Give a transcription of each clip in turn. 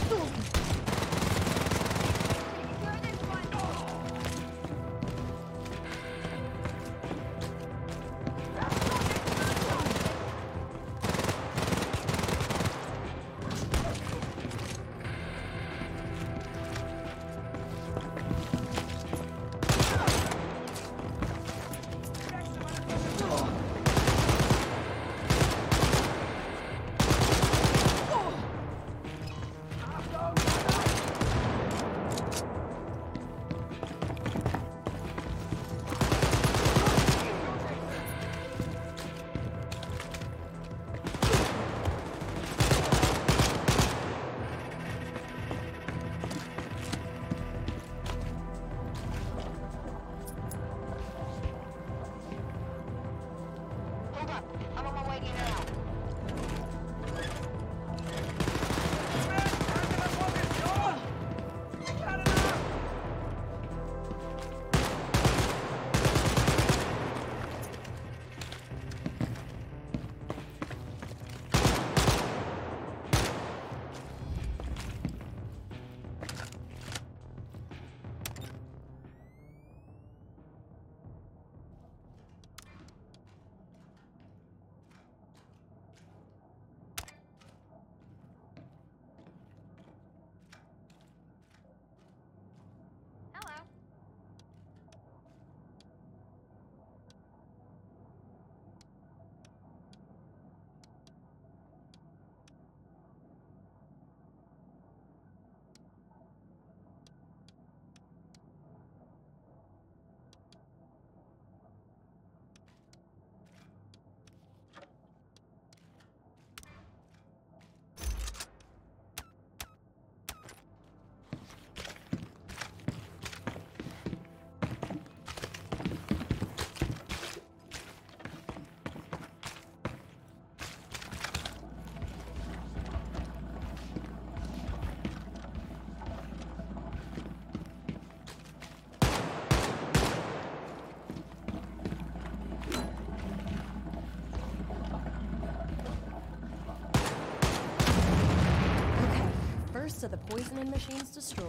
First of the poisoning machines destroyed.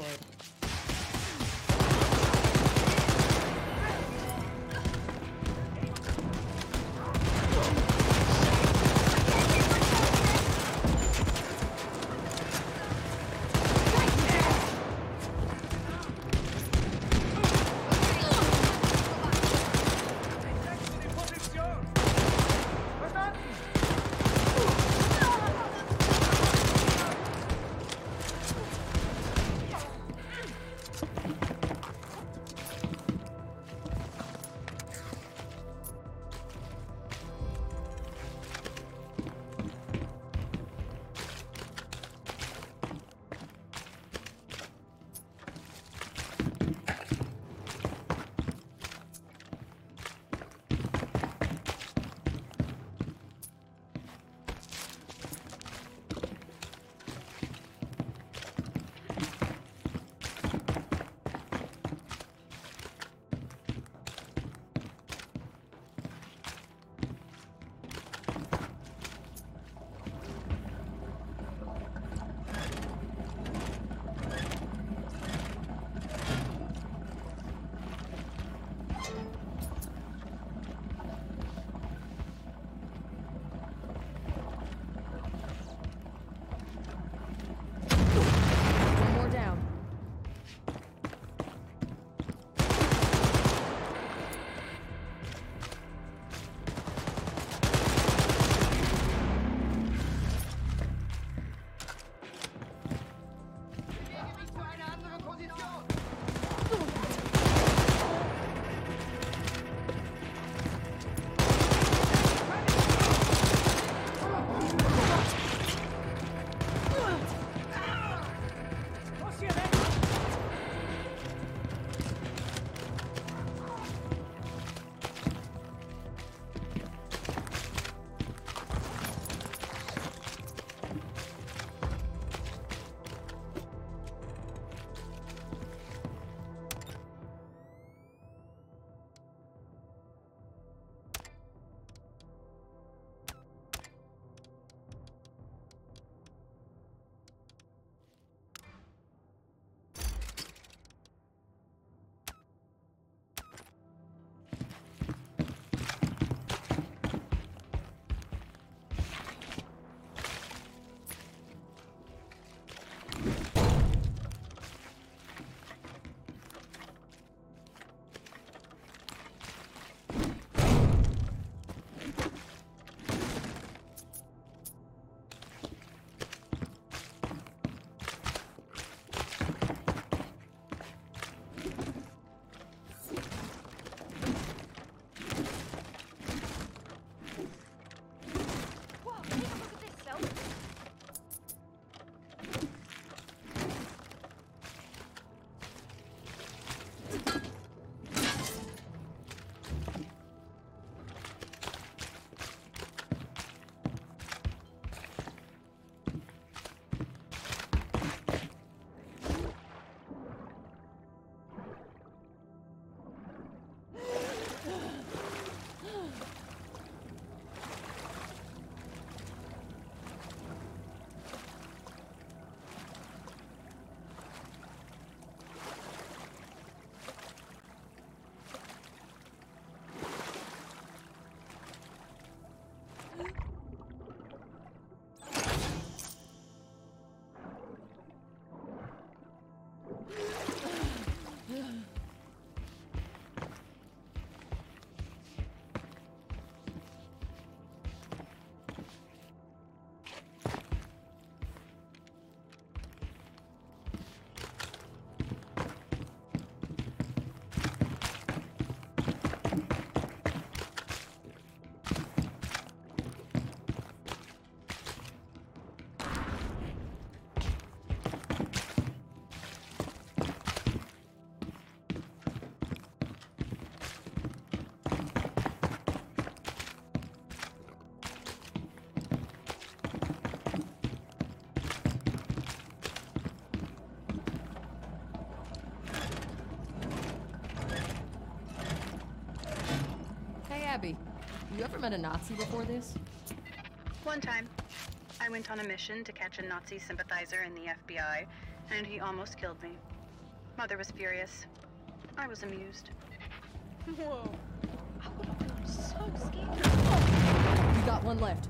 Abby, you ever met a Nazi before this? One time, I went on a mission to catch a Nazi sympathizer in the FBI, and he almost killed me. Mother was furious. I was amused. Whoa. I would have been so scared. You got one left.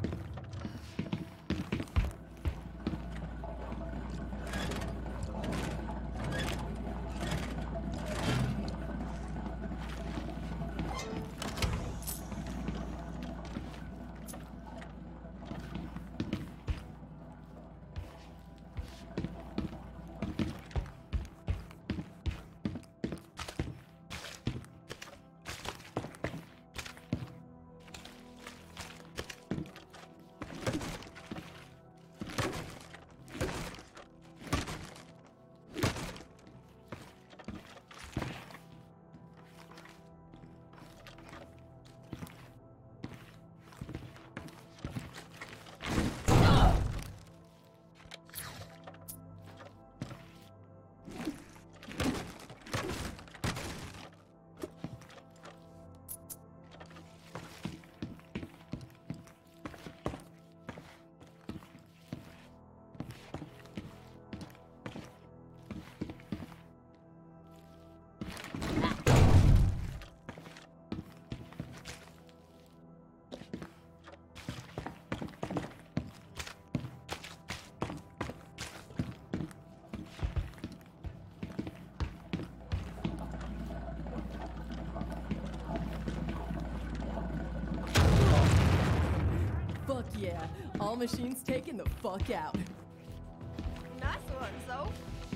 Fuck yeah, all machines taken the fuck out. Nice one, so.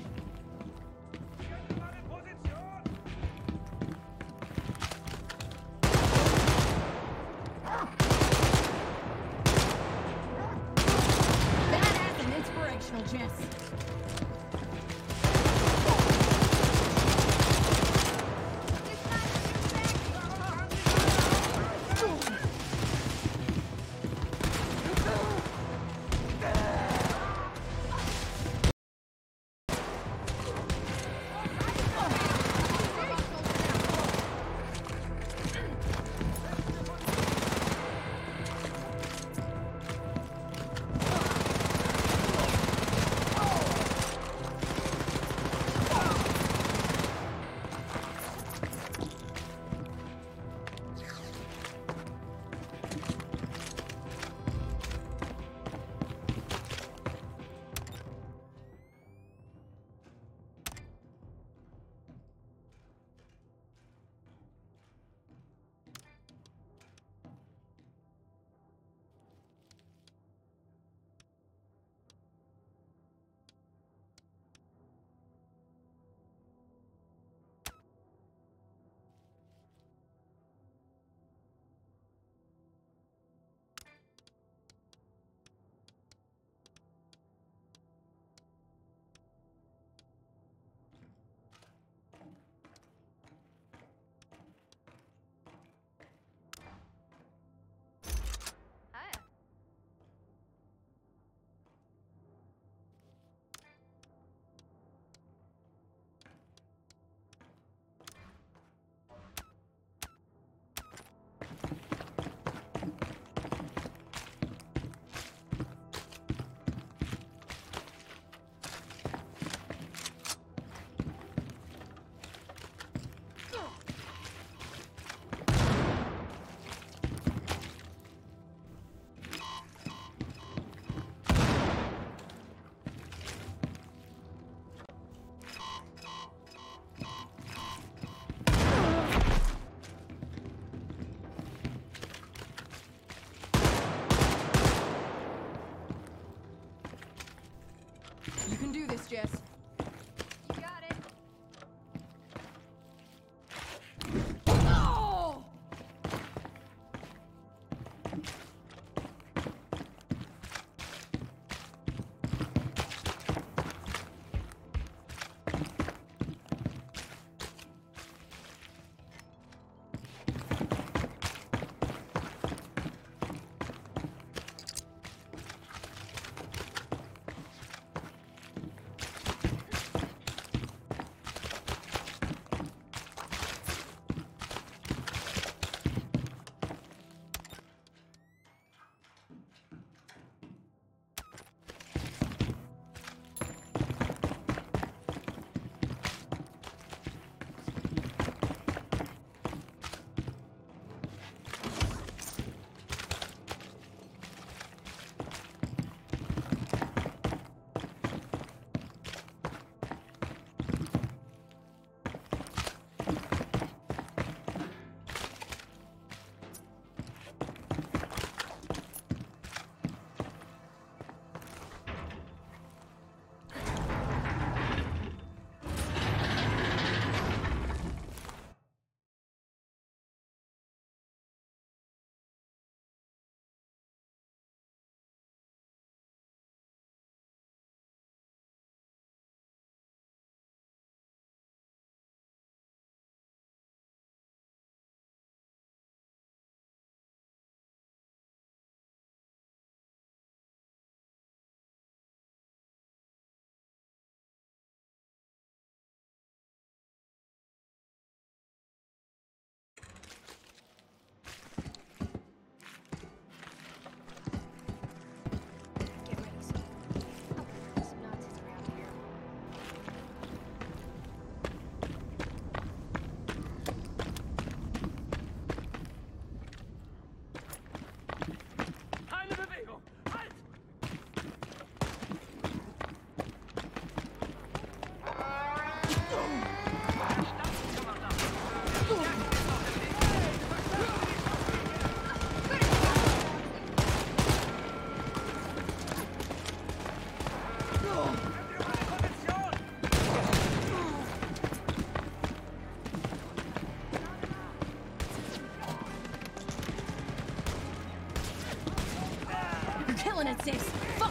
Badass and inspirational, Jess.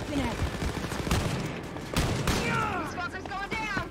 looking at. These fuckers going down!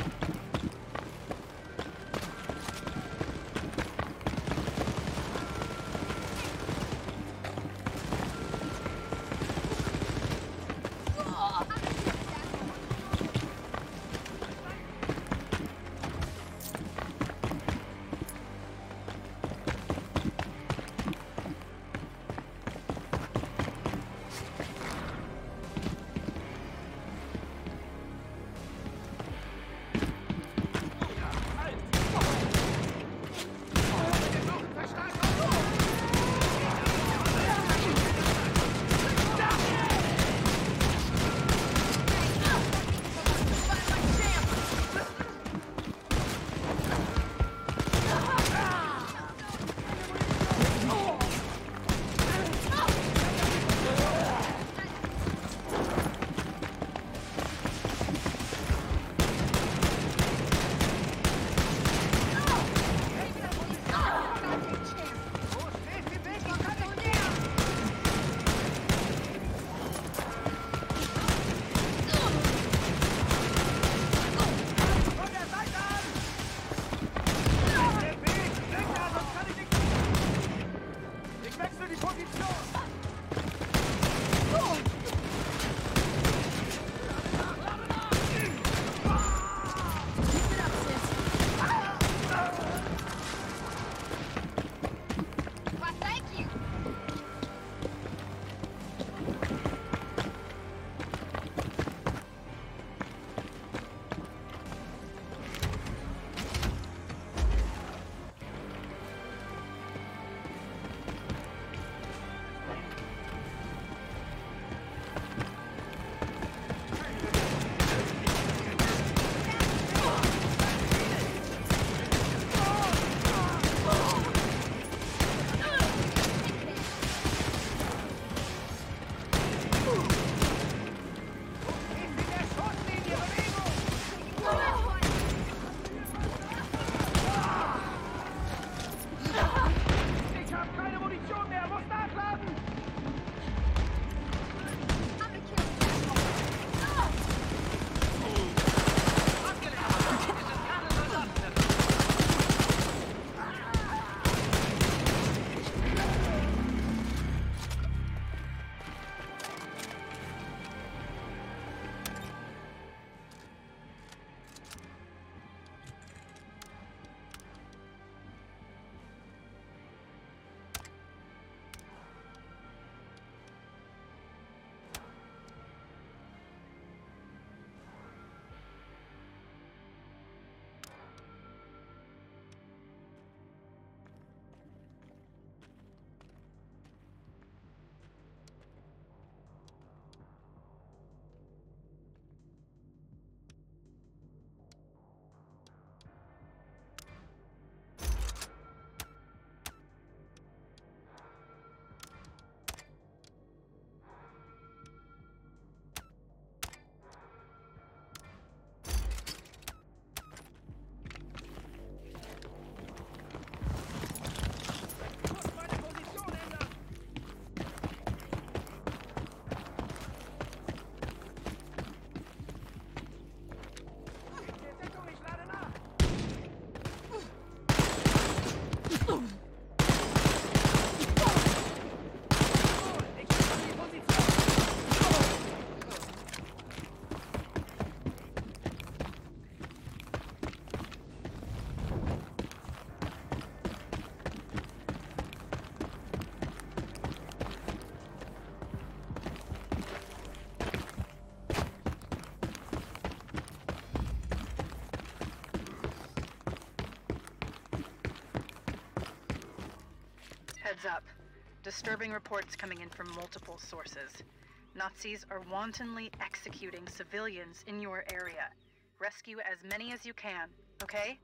Heads up. Disturbing reports coming in from multiple sources. Nazis are wantonly executing civilians in your area. Rescue as many as you can, okay?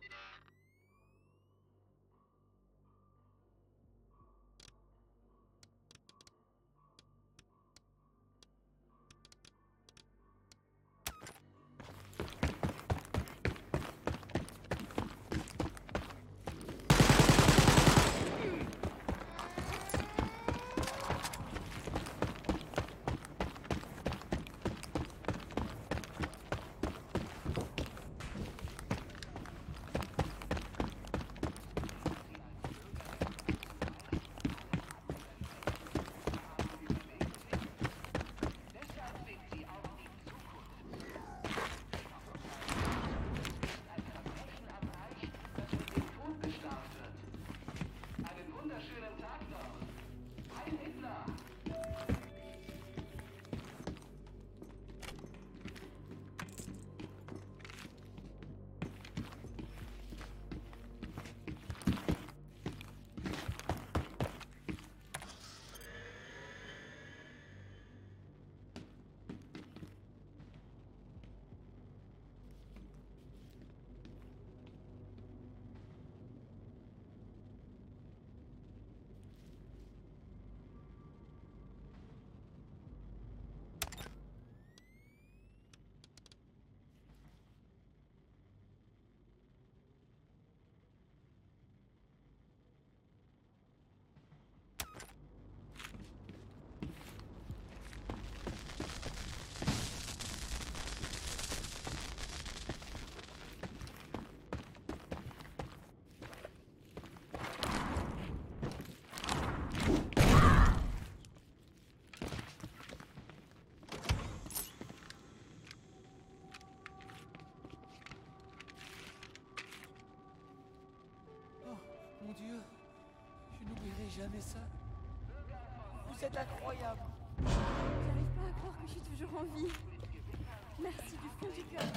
Mon Dieu, je n'oublierai jamais ça. Vous êtes incroyable. J'arrive pas à croire que je suis toujours en vie. Merci du fond du cœur.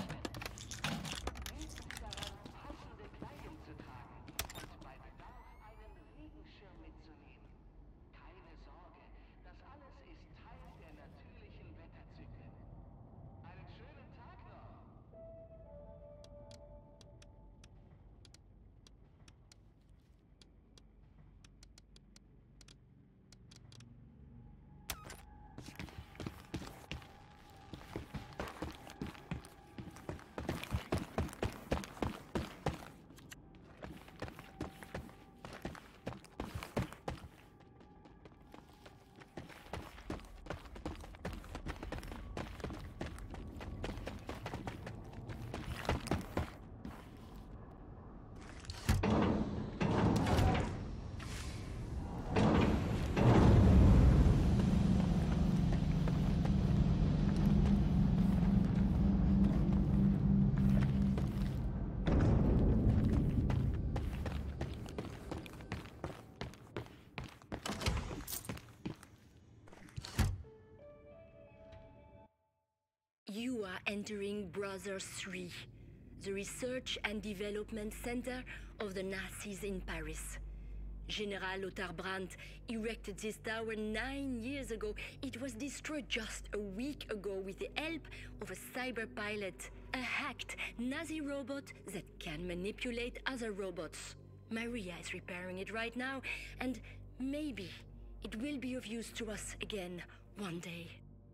You are entering Brother 3, the research and development center of the Nazis in Paris. General Lothar Brandt erected this tower 9 years ago. It was destroyed just a week ago with the help of a cyber pilot, a hacked Nazi robot that can manipulate other robots. Maria is repairing it right now, and maybe it will be of use to us again one day.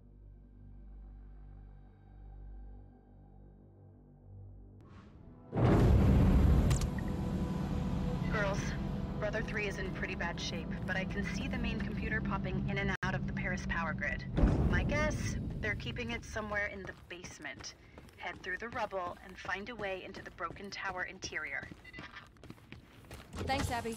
Girls, Brother 3 is in pretty bad shape, but I can see the main computer popping in and out of the Paris power grid. My guess, they're keeping it somewhere in the basement. Head through the rubble and find a way into the broken tower interior. Thanks, Abby.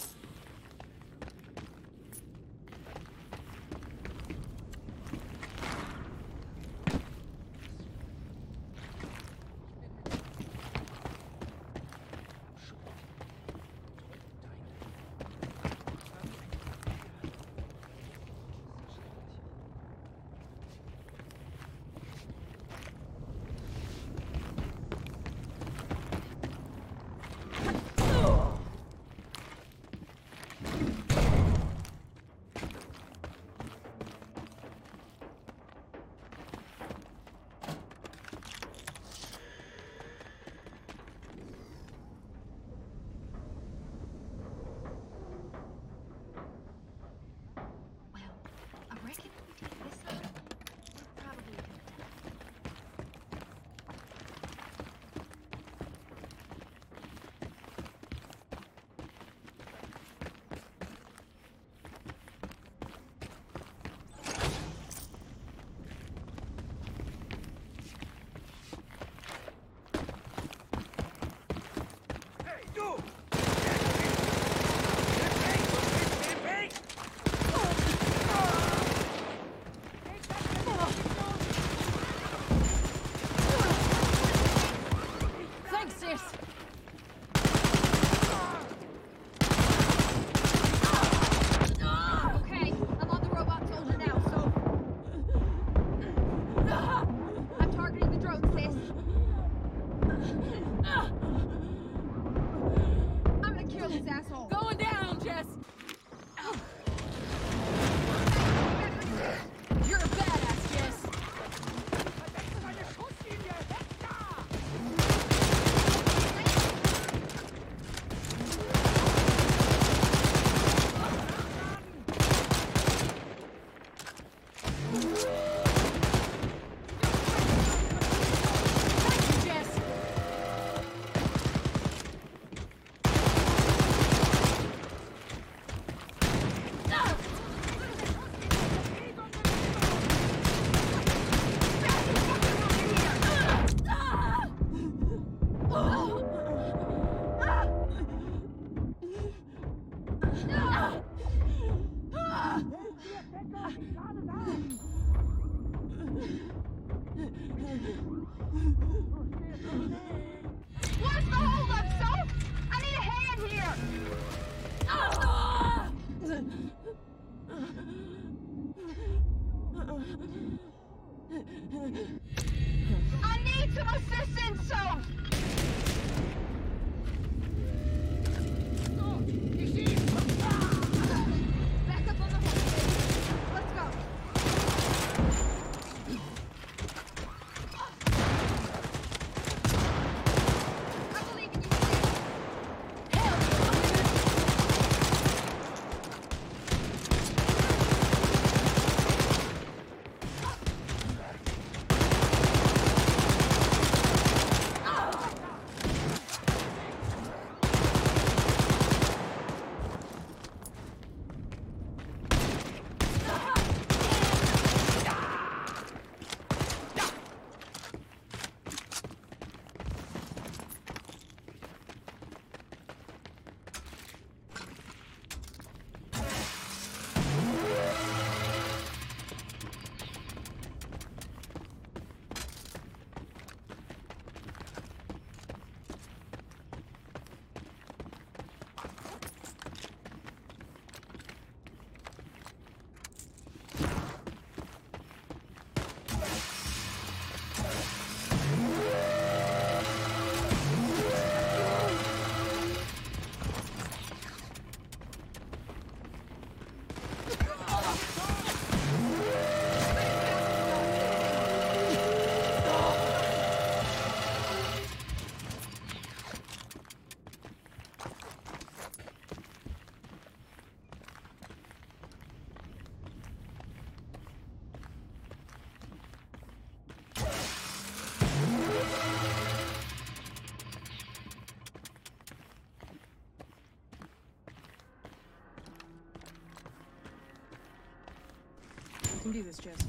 can do this, Jess.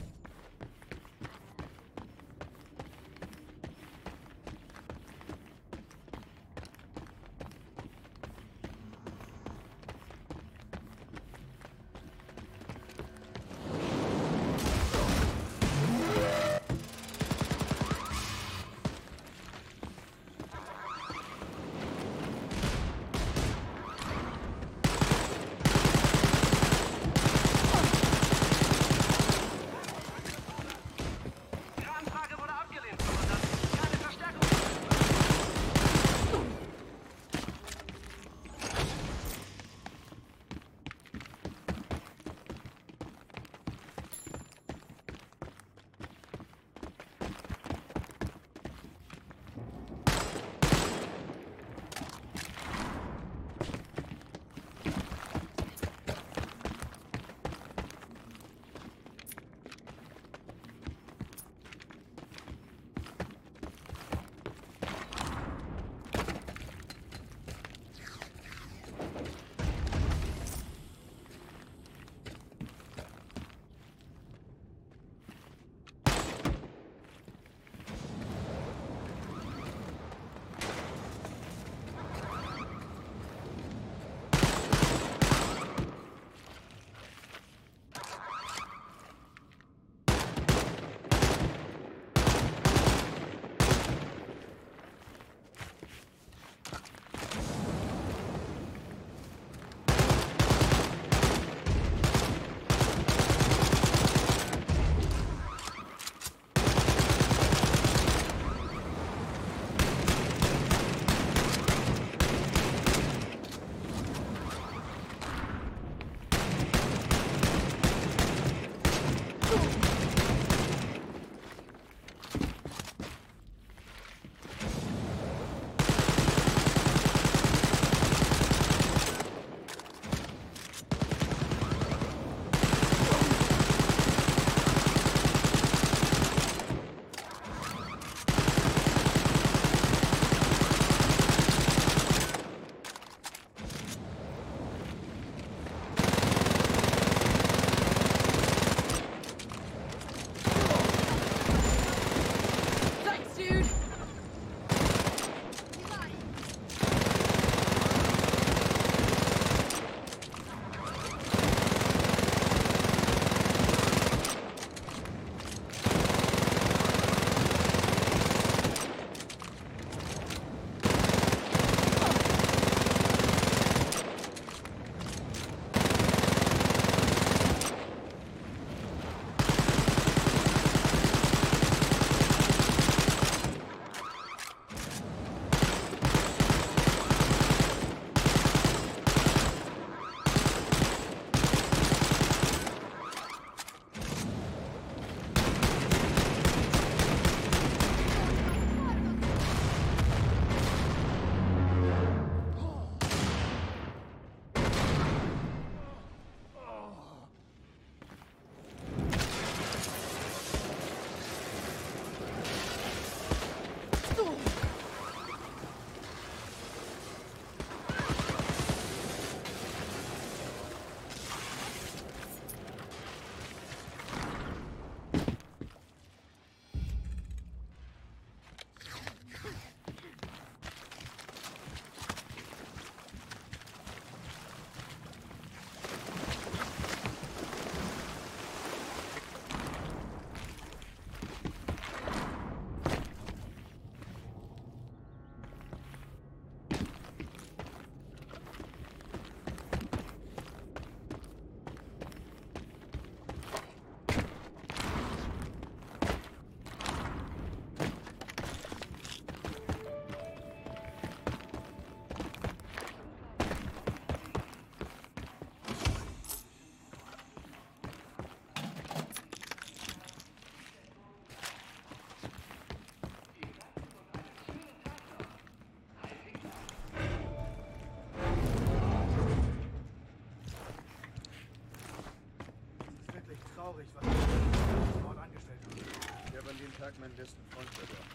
traurig, was er dort angestellt hat. Ich habe an dem Tag meinen besten Freund verloren.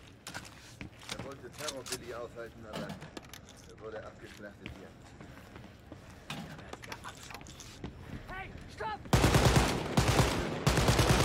Er wollte Terror Billy aufhalten, aber er wurde abgeschlachtet hier. Hey, stopp!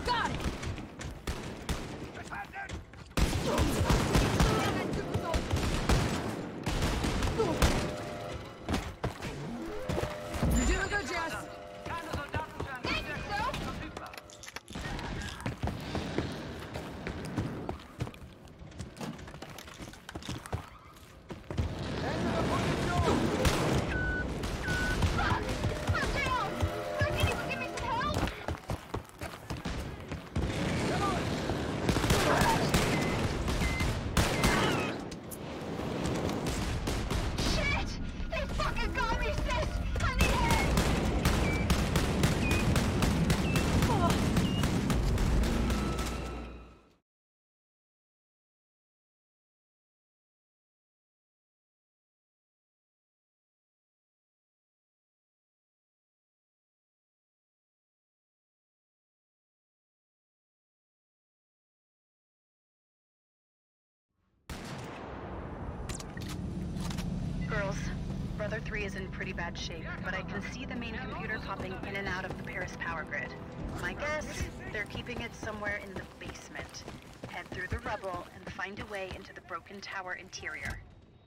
Got it! You're doing good, Jess. Girls, Brother 3 is in pretty bad shape, but I can see the main computer popping in and out of the Paris power grid. My guess, they're keeping it somewhere in the basement. Head through the rubble and find a way into the broken tower interior.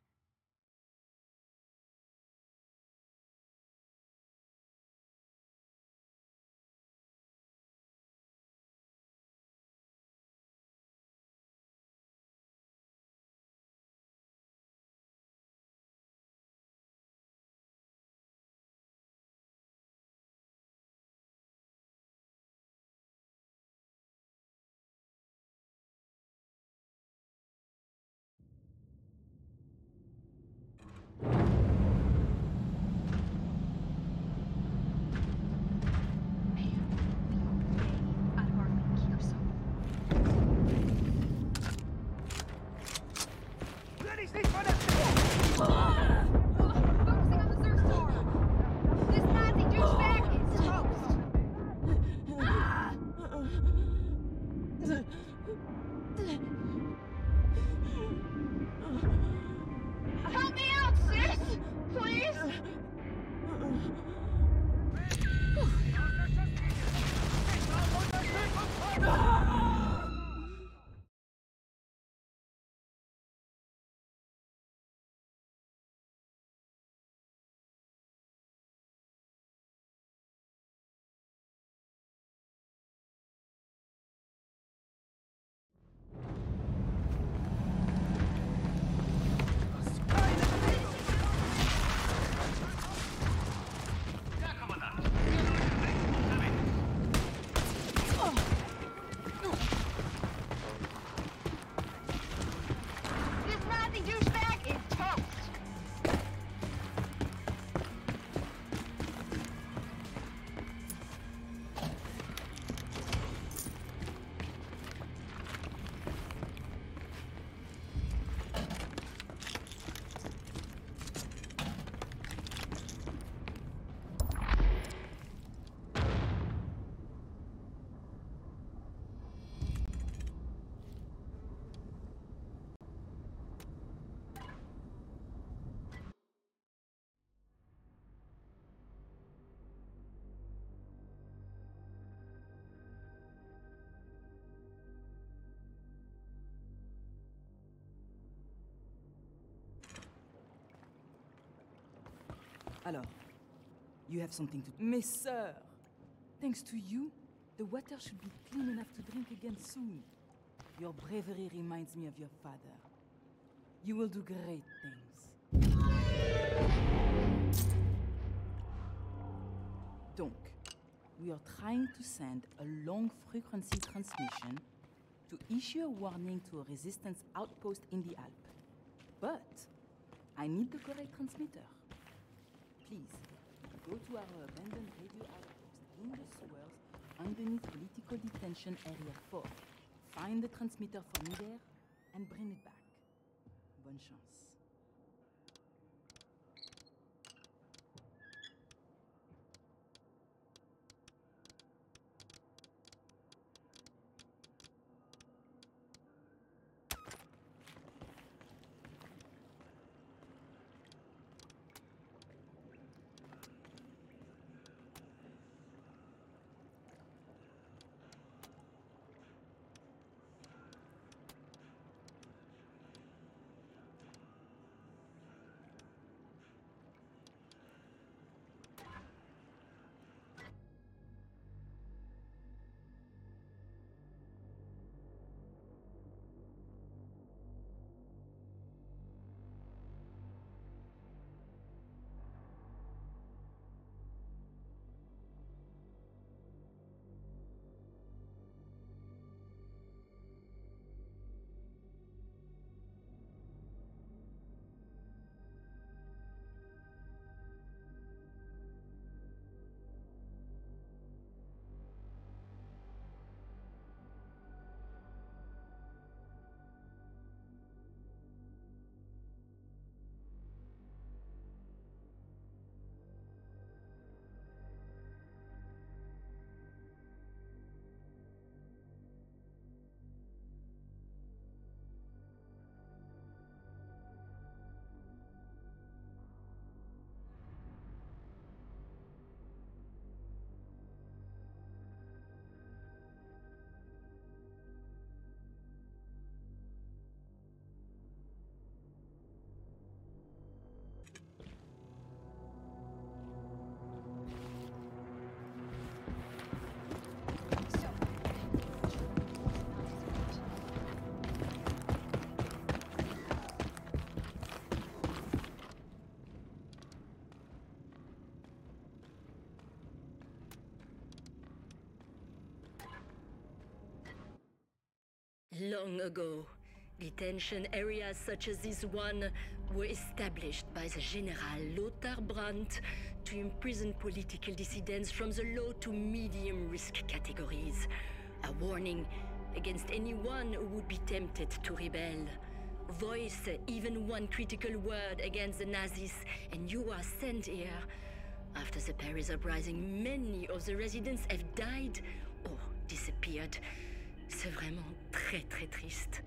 Help me out, sis! Please! Alors, you have something to... Mes sœurs, thanks to you, the water should be clean enough to drink again soon. Your bravery reminds me of your father. You will do great things. Donc, we are trying to send a long-frequency transmission to issue a warning to a resistance outpost in the Alps. But I need the correct transmitter. Please, go to our abandoned radio outpost in the sewers underneath Political Detention Area 4. Find the transmitter for me there and bring it back. Bonne chance. Long ago, detention areas such as this one were established by the General Lothar Brandt to imprison political dissidents from the low to medium risk categories. A warning against anyone who would be tempted to rebel. Voice even one critical word against the Nazis, and you are sent here. After the Paris uprising, many of the residents have died or disappeared. C'est vraiment très très triste.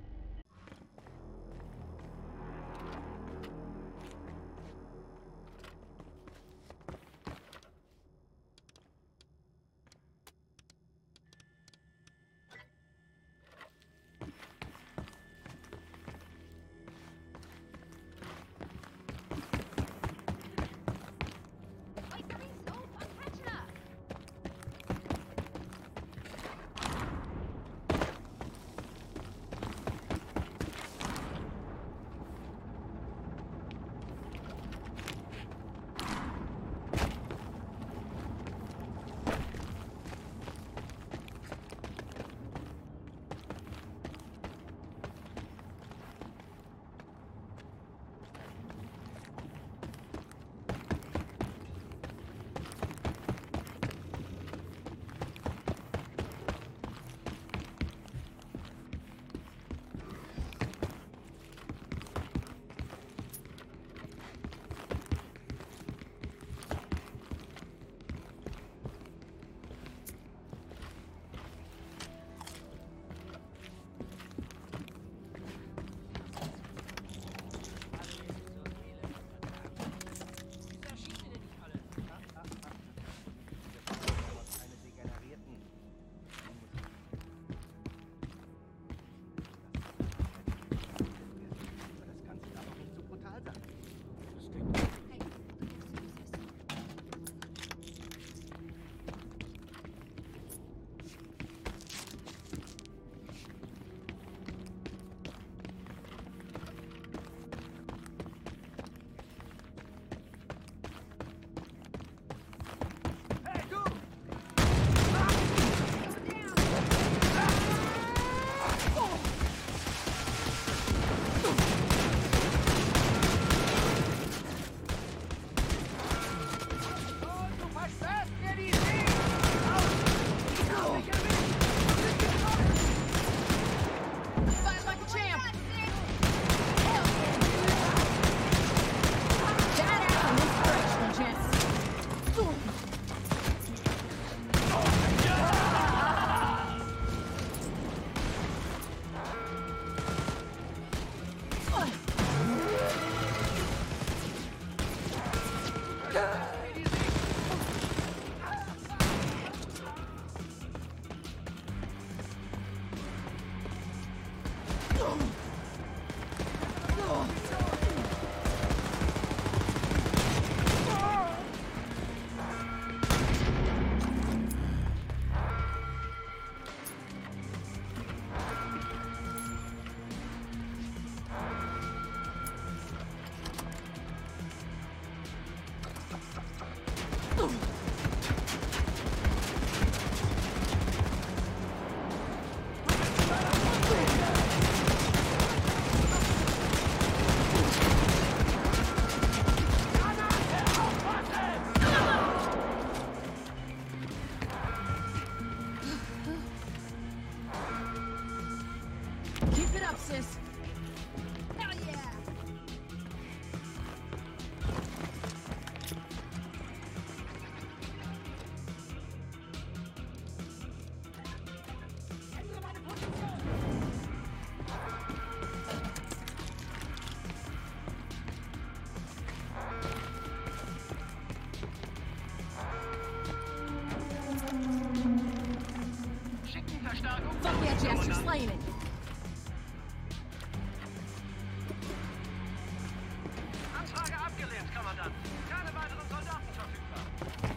Fuck yeah, Jess, you're slaying it. Anfrage abgelehnt, Kommandant. Keine weiteren Soldaten verfügbar.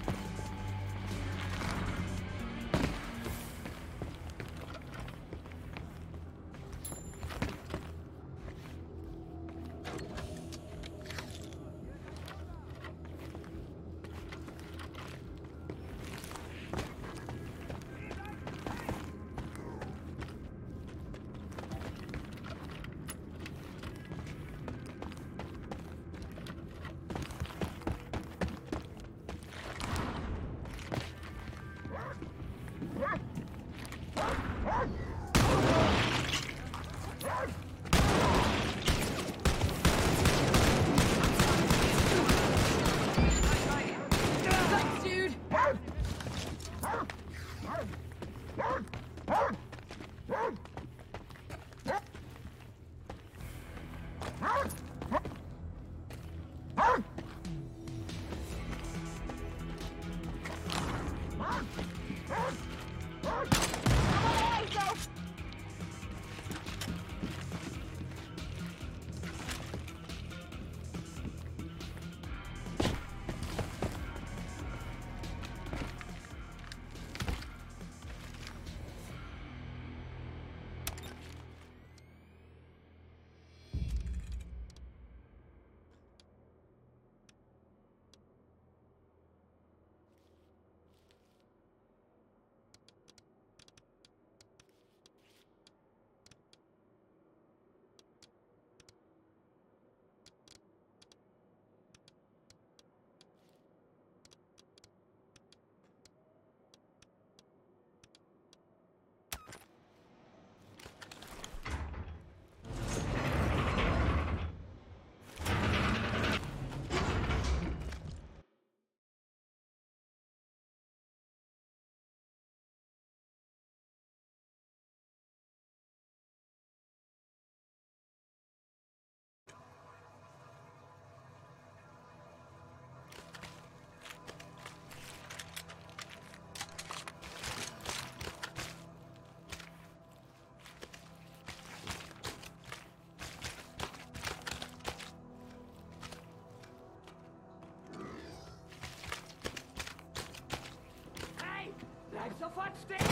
Bleib sofort stehen!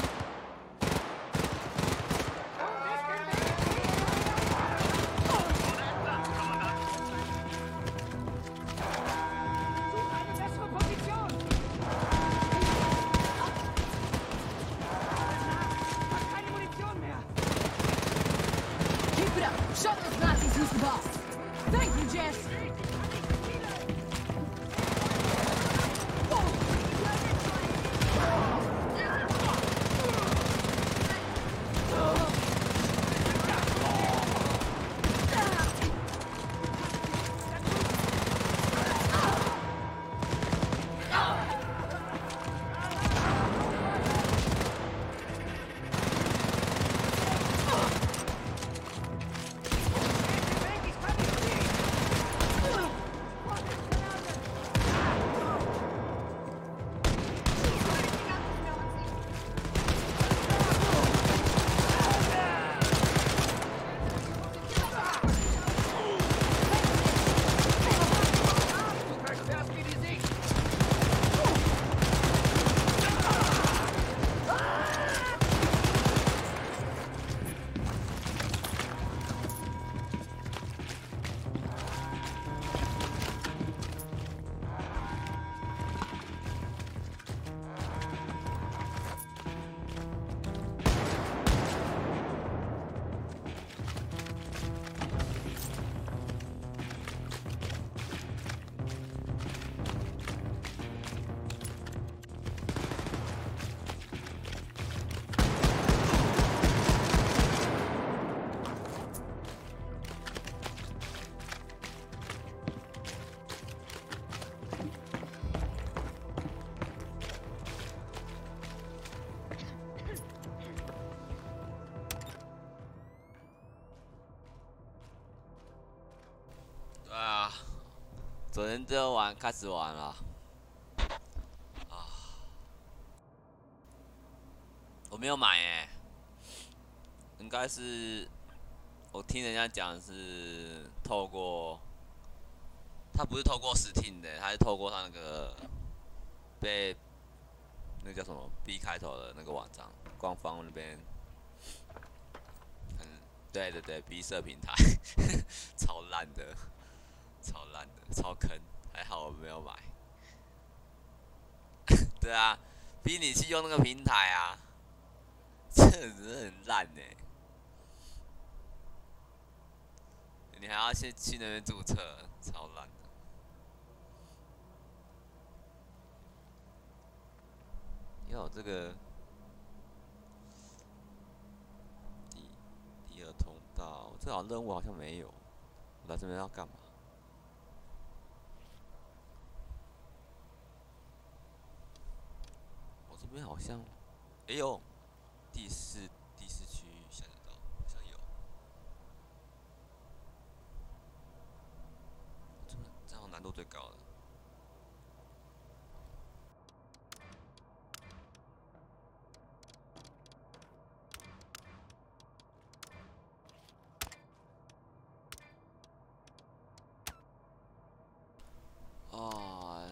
Such eine bessere Position! Hab keine Munition mehr! Keep it up. Show those Nazis who's the boss. Thank you, Jess. 昨天这玩开始玩了，我没有买欸，应该是我听人家讲是透过，他不是透过 Steam 的，他是透过他那个被那个叫什么 B 开头的那个网站，官方那边，对 B 社平台，超烂的。超烂的，超坑，还好我没有买。对啊，逼你去用那个平台啊，这真的很烂欸。你还要先去那边注册，超烂的。要有这个第二通道，这好任务好像没有。我来这边要干嘛？这边好像，哎呦， 第四区下得到，好像有。这样难度最高的。哦。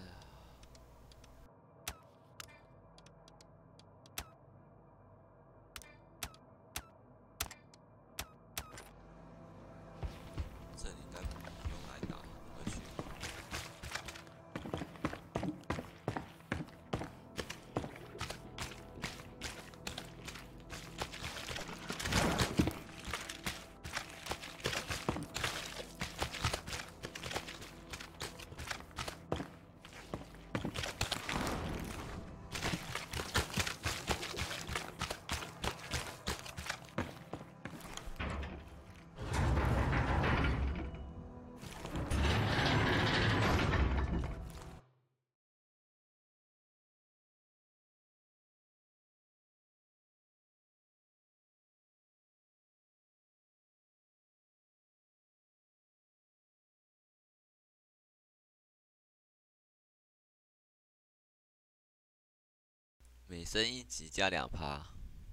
每升1级加2%。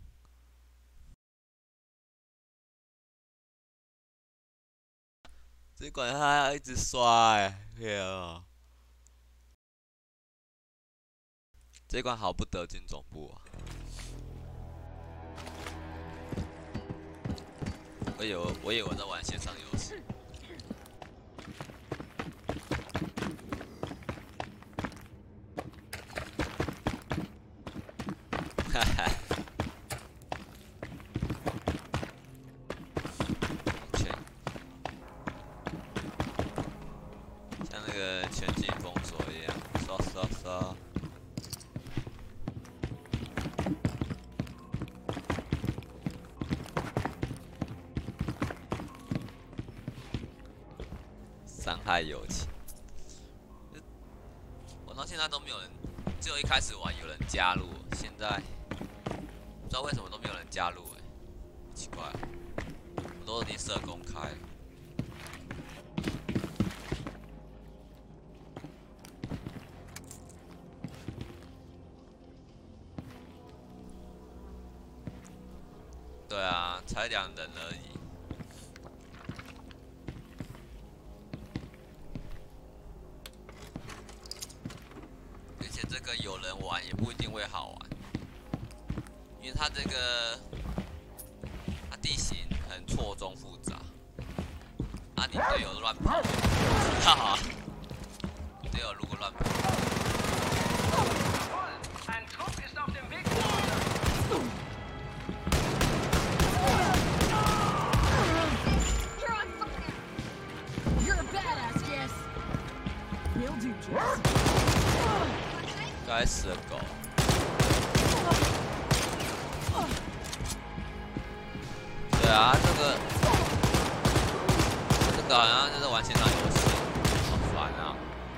这管他要一直刷天啊！这关好不得进总部啊！我以为我在玩线上游戏。哈哈。像那个全境封锁一样，刷。伤害友情。我到现在都没有人，只有一开始玩有人加入，现在不知道为什么都没有人加入奇怪，我都已经设公开了。对啊，才2人而已。 这个有人玩也不一定会好玩，因为它这个地形很错综复杂，你队友乱跑，知道啊？你队友如果乱跑，该死的狗！对啊，这个好像就是玩线上游戏，好烦啊！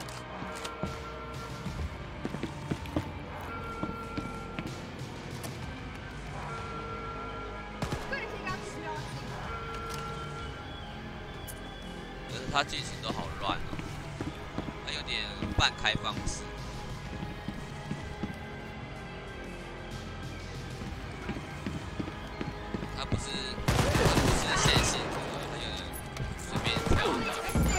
可是它剧情都好乱哦，它有点半开放式。 它不是线性的，它有点随便跳的。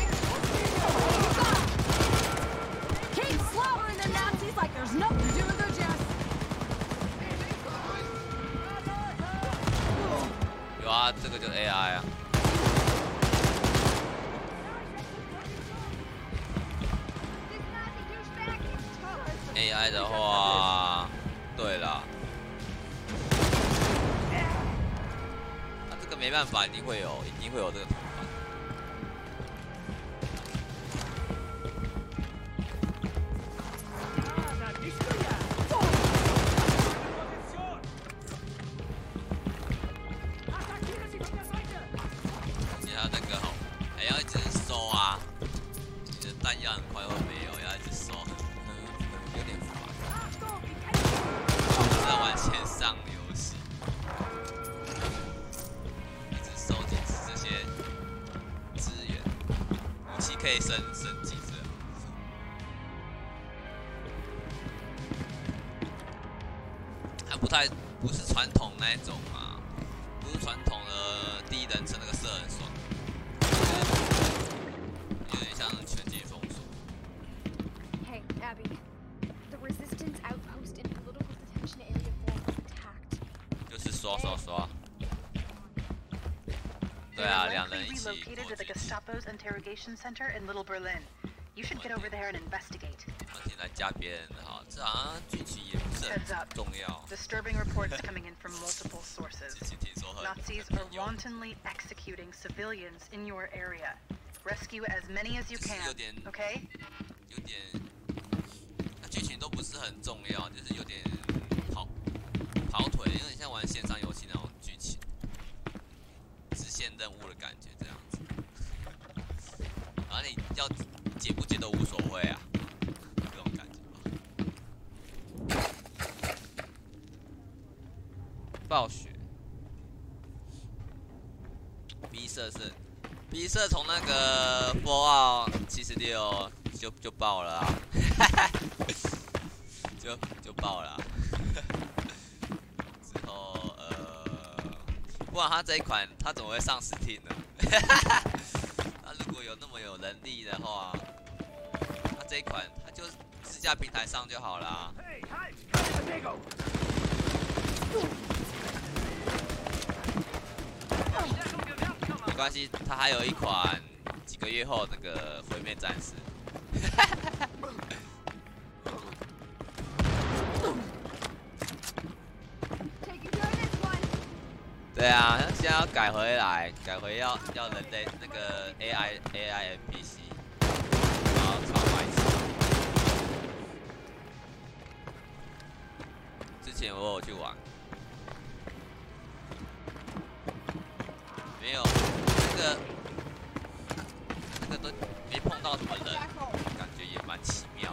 有啊，这个就是 AI 啊。AI 的话，对了。 没办法，一定会有这个同伴。而且他这个还要一直收啊，你的弹药很快会没有，要一直收，有点烦。我在玩线上游戏。 以升级这样。还不是传统那一种嘛，不是传统的第一人称那个射很爽，有点像全境封锁。 Hey, Abby. The resistance outpost in political detention area 4 was attacked. 就是刷。对啊，两人一起 relocated to the Gestapo's interrogation center in Little Berlin. You should get over there and investigate. 而且来加别人的哈，这好像剧情也不是很 Heads up. 重要。 Disturbing reports coming in from multiple sources. 剧情听说很 Nazis are wantonly executing civilians in your area. Rescue as many as you 就是 can. 有点 Okay? 有点，那剧情都不是很重要，就是有点跑腿，有点像玩线上游戏那种剧情，支线任务的感觉这样子。反正你要解不解都无所谓啊，这种感觉吧。暴雪 ，B 社是 B 社从那个Fallout 76就爆了啊，就爆了啊。之后不然他这一款他怎么会上 Steam 呢？他如果有那么有能力的话，他这一款他就自家平台上就好啦。没关系，他还有一款几个月后那个毁灭战士。对啊，现在要改回来，改回要人类那个 AI NPC， 然后超白痴。之前我有去玩，没有那个都没碰到什么人，感觉也蛮奇妙。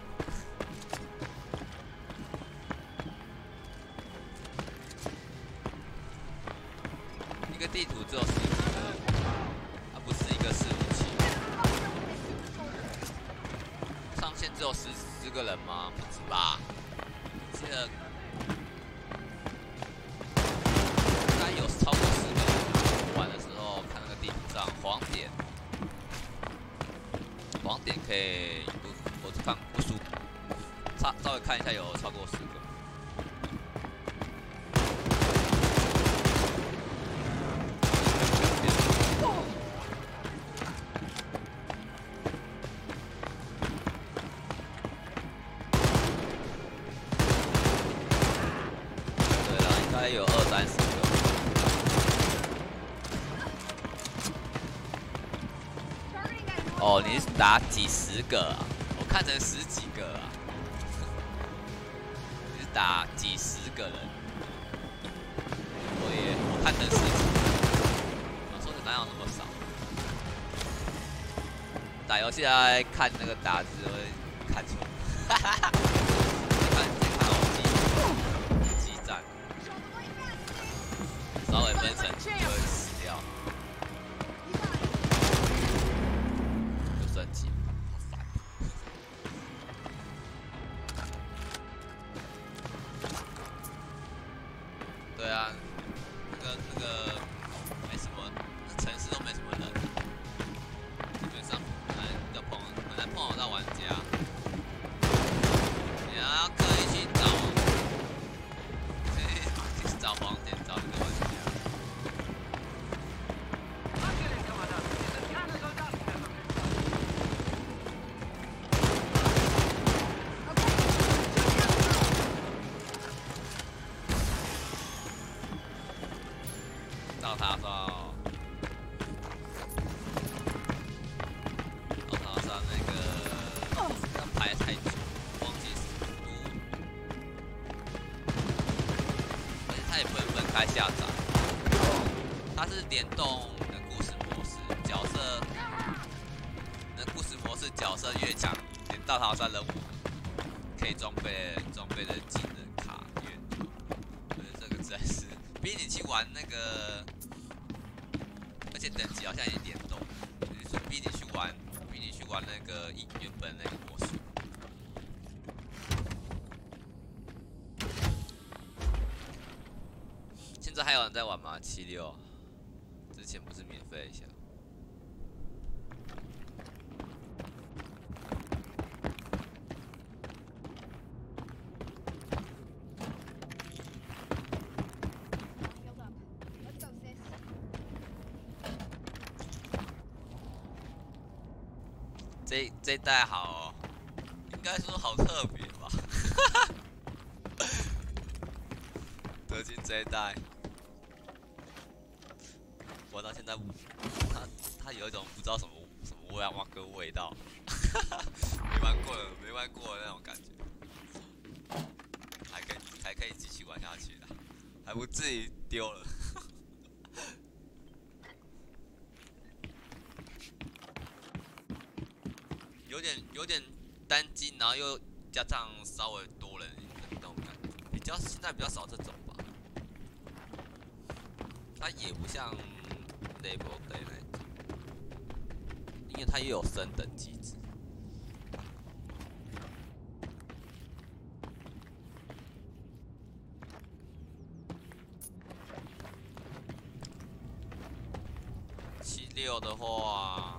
一个地图只有10几个人，它不是一个伺服器。上线只有10个人吗？不止吧？记得应该有超过10个人。玩的时候看那个地图上黄点可以，我看不输，稍微看一下有超过10个。有20-30个。哦，你是打几十个啊？我看成10几个啊。你是打几十个人？我看成10几个。我说你哪有那么少？打游戏还看那个打字会看错。哈哈哈。看我激战。稍微分神就会死掉，就升级，好烦。对啊，那个没什么，城市都没什么人，基本上很难碰得到玩家。你要刻意去找黄点，找这个玩家。到塔上那个要排太久，忘记速度，而且它也不能分开下载，它是联动的故事模式，角色的故事模式角色越强，连到塔山人物可以装备的技能卡越多，我觉得这个实在是比你去玩那个。而且等级好像也联动，就是说逼你去玩逼你去玩那个原本那个模式。现在还有人在玩吗？76，之前不是免费一下。这一代好、哦，应该说好特别吧。德军这一代，玩到现在，他有一种不知道什么味道，没玩过的那种感觉，还可以继续玩下去的，还不至于丢了。有点单机，然后又加上稍微多人的那种感觉，现在比较少这种吧。它也不像 Label Day 那种，因为它也有升等机制。76的话。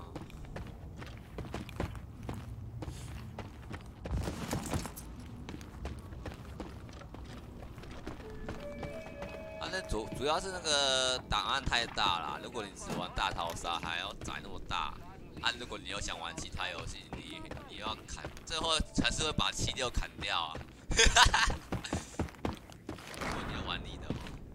主要是那个档案太大了，如果你只玩大逃杀，还要载那么大，如果你又想玩其他游戏，你要砍，最后还是会把76砍掉啊。如果你要玩你的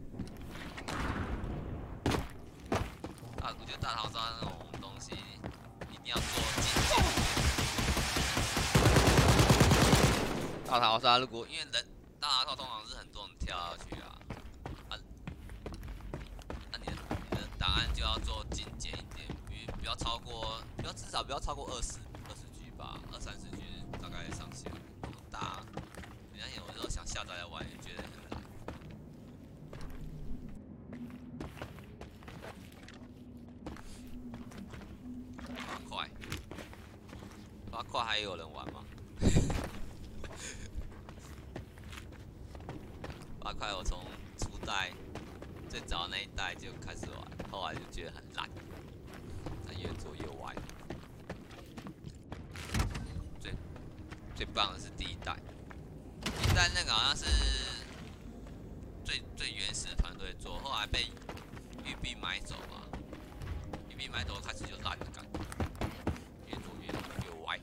话，我觉得大逃杀那种东西一定要做精简。大逃杀如果因为大逃杀通常是很多人跳下去啊。档案就要做精简一点，不要超过，至少不要超过20G 吧，20-30G 大概上限。那么大，人家有时候想下载来玩也觉得很难。8块还有人玩吗？8块我从初代最早那一代就开始玩。后来就觉得很烂，但越做越歪。最棒的是第一代，第一代那个好像是最原始的团队做，后来被育碧买走吧。育碧买走开始就烂的感觉，越做越歪。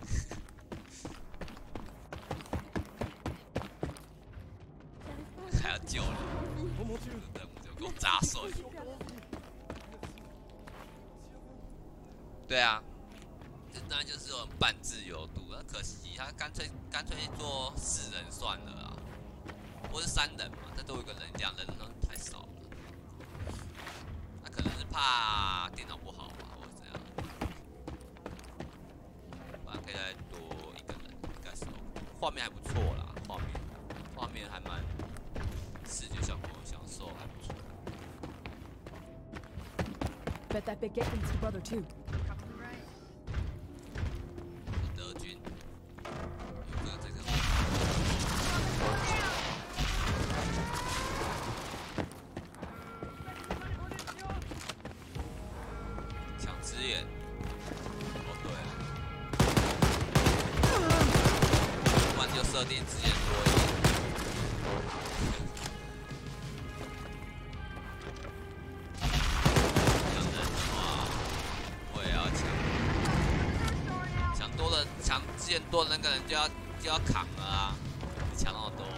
还要救人，人物就给我砸碎。对啊，这当然就是有半自由度，那可惜他干脆做4人算了啊，或是3人嘛，再多一个人，2人太少了。那可能是怕电脑不好吧，或者怎样。反正可以再多一个人，应该是。画面还不错啦，画面还蛮视觉效果享受还不错。 Bet that big Gatlin's your brother too. 德军，有这个。抢支援。哦，对了，不然就设定支援多一点。之前多的那个人就要扛了啊！你抢那么多，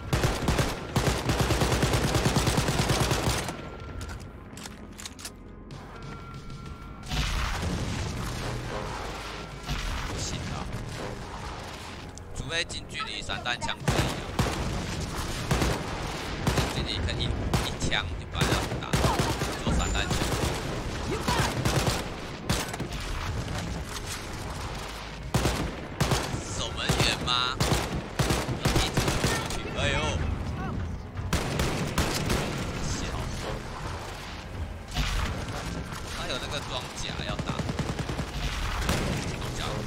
不行啊！除非近距离散弹枪可以啊，近距离可以一枪就把人家打，做散弹枪。吗？哎呦！小偷，他有那个装甲要打，装甲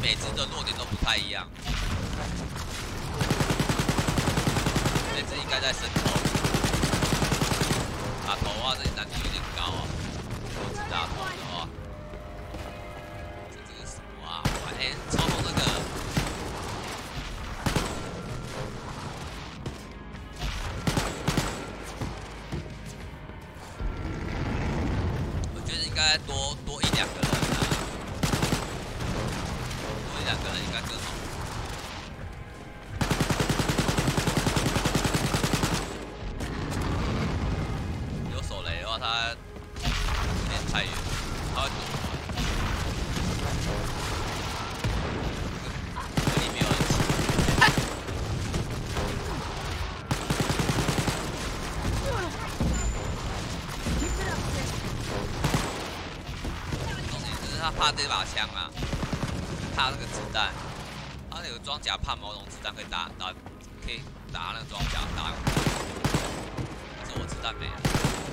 每只的弱点都不太一样。这只应该在身头。打头啊，这难度有点高啊。如果只打头的话，这个是什么啊？哎，操控这个。 应该多一两个人啊，多一两个人应该更好。有手雷的话，他有点太远，他会躲。这里没有人骑。他怕这把枪啊，怕那个子弹，他有装甲怕某种子弹可以打那个装甲打，可是我子弹没了。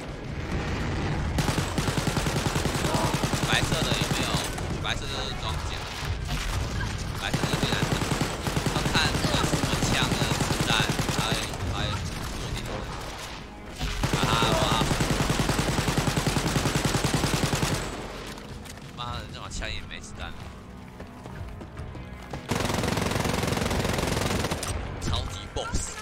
白色的有没有？白色的装甲，白色的最难打，要看那个什么枪的子弹，还落地的。哇！ 妈的，这把枪也没子弹了，超级 BOSS。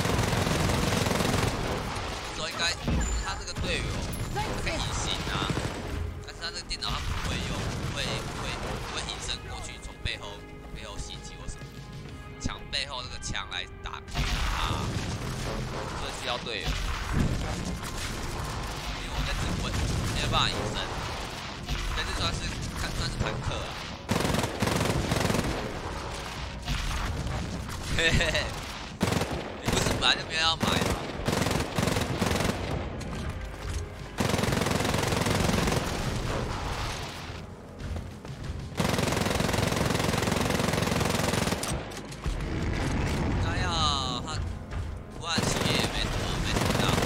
说应该他这个队友可以隐形啊，但是他这个电脑他不会用，不会隐身过去从背后袭击或什么，抢背后这个枪来打他，所以需要队友。因为我在指挥，没有办法隐身。 这算是坦克啊，嘿嘿嘿，你不是本来就没有要买吗？哎呀，他不按企业也没听到。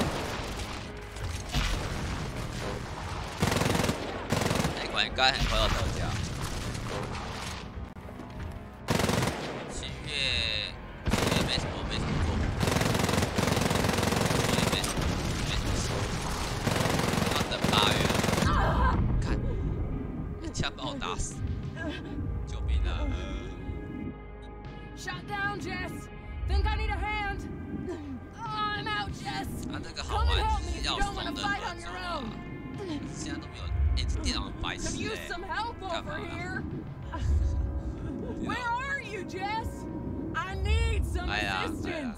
应该很快要到家。7月没什么做，7月没什么事，要等8月。看，一枪把我打死，救命啊 ！Shut down, Jess. Think I need a hand? I'm out, Jess. 他这个好玩是要怂的人做啊，现在都没有。 电脑白痴 Could use some help over here. Where are you, Jess? I need some assistance.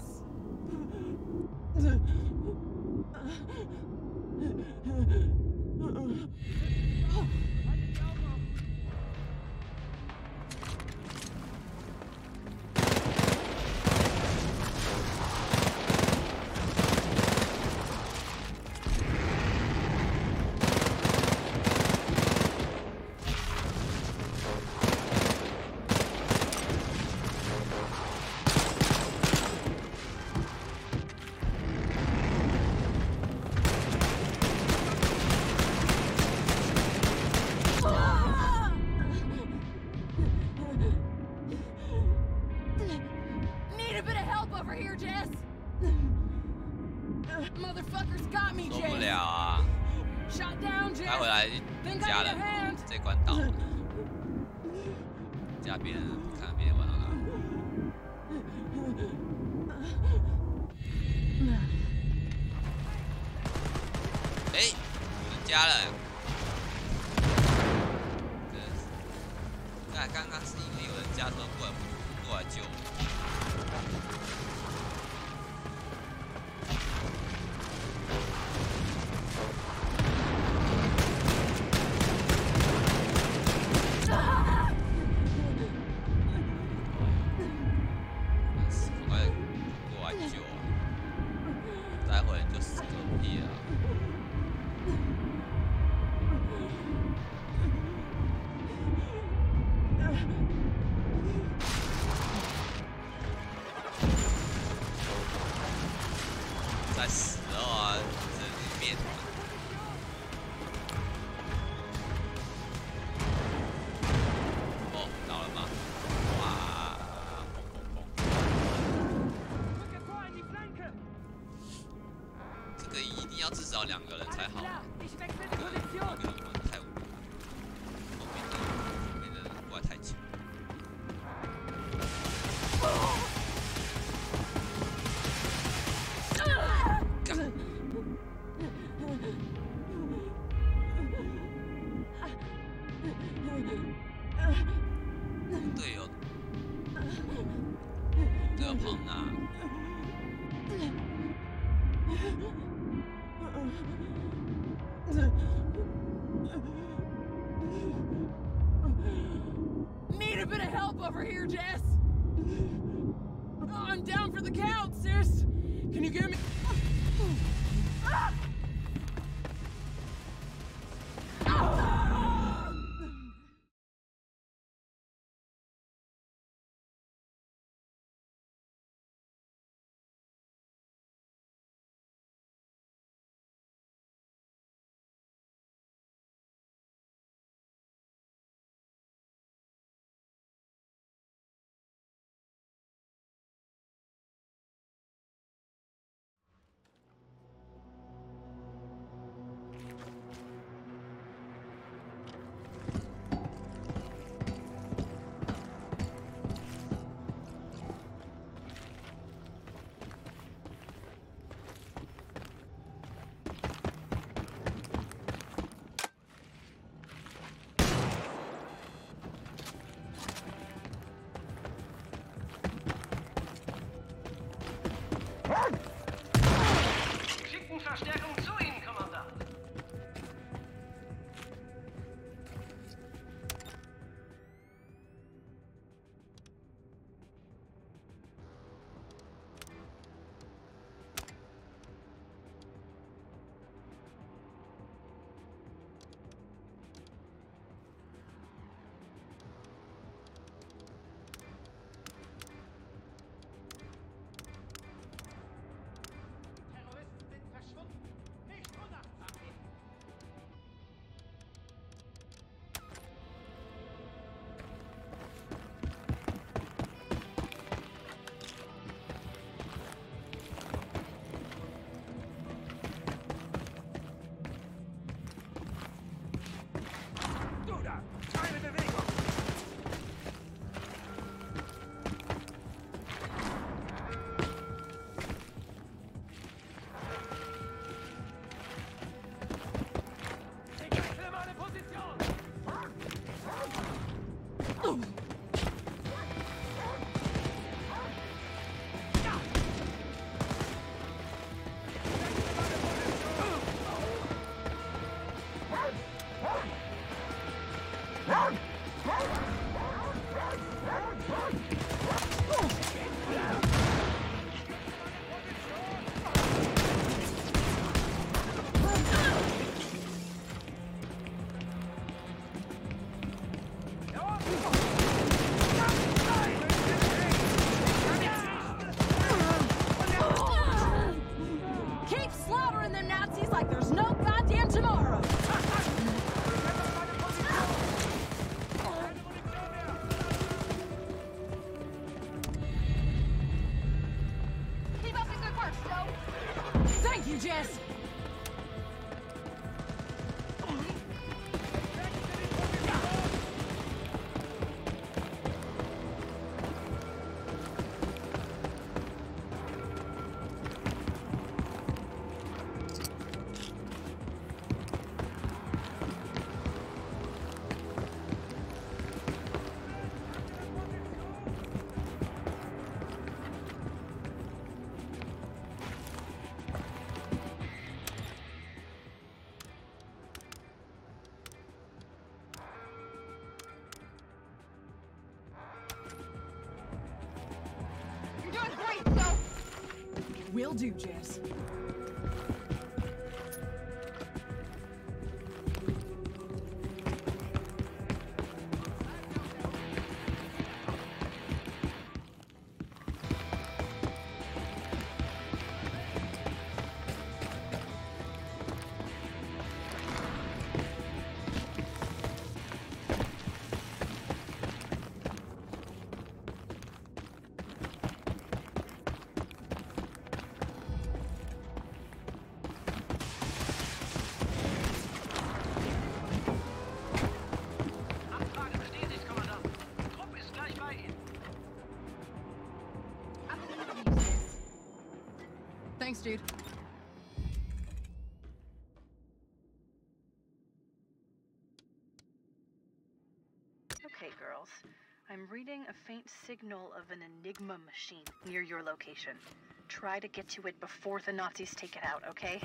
Motherfuckers got me, 受 Jess. 不了啊！ Shut down, Jess. 待会来家人，这关到了，加别人看别人玩到哪。哎，有人加了。刚刚是因为有人加车过来救我。 少2个人才好玩。一个人玩太无聊，后面的人怪太强。队友跑哪？ Need a bit of help over here, Jess. I'm down for the count, sis. Can you give me? Schicken Verstärkung zu Ihnen, Kommandant. Keep slaughtering them Nazis like there's no goddamn tomorrow. Keep up the good work, Stowe. Thank you, Jess. You're doing great, Stowe. Will do, Jess. Thanks, dude. Okay, girls. I'm reading a faint signal of an Enigma machine near your location. Try to get to it before the Nazis take it out, okay?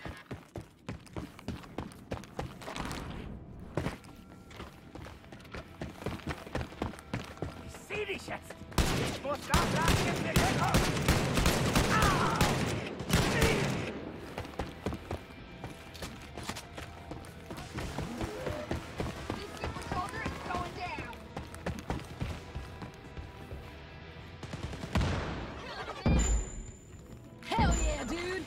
Ich seh dich jetzt! Ich muss da bleiben, jetzt nicht wegkommen! Hell yeah, dude!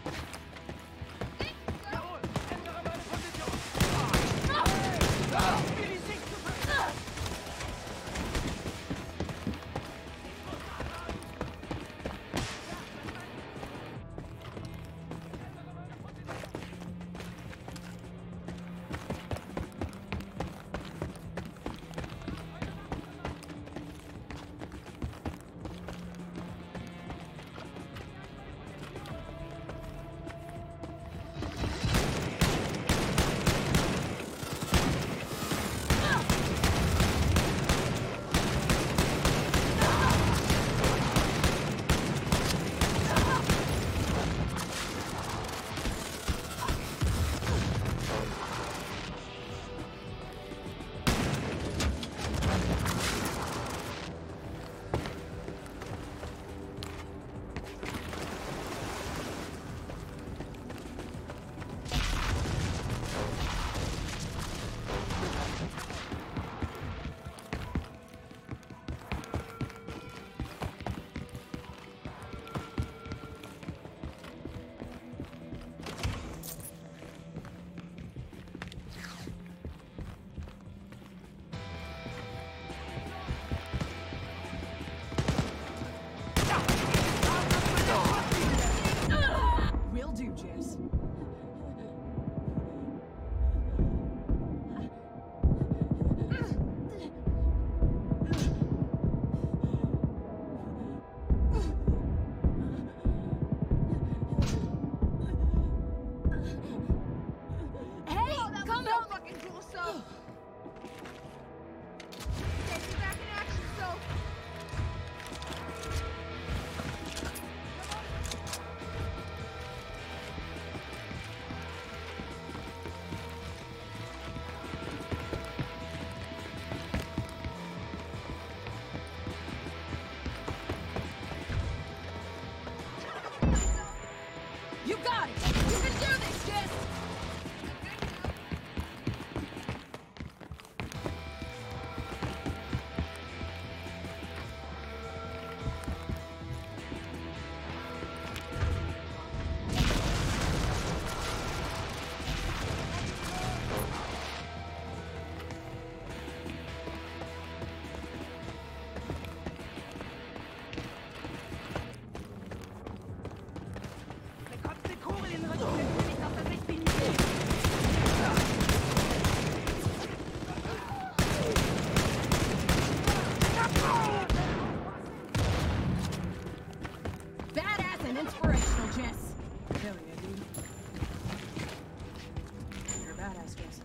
Will do, Jess. Hey, come on! Fucking cool, so. Get you back in action, so. You got it! You can do this, Jess! Bekommst die Kugel in den Rücken, wenn du nicht auf das Licht biegen Badass and inspirational, Jess. Hell yeah, dude. You're a badass, Jess.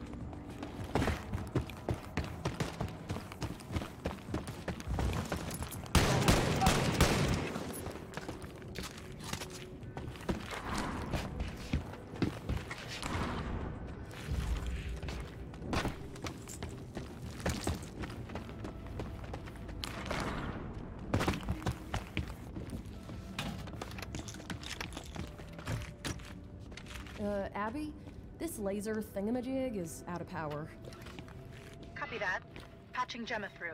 Abby, this laser thingamajig is out of power. Copy that. Patching Gemma through.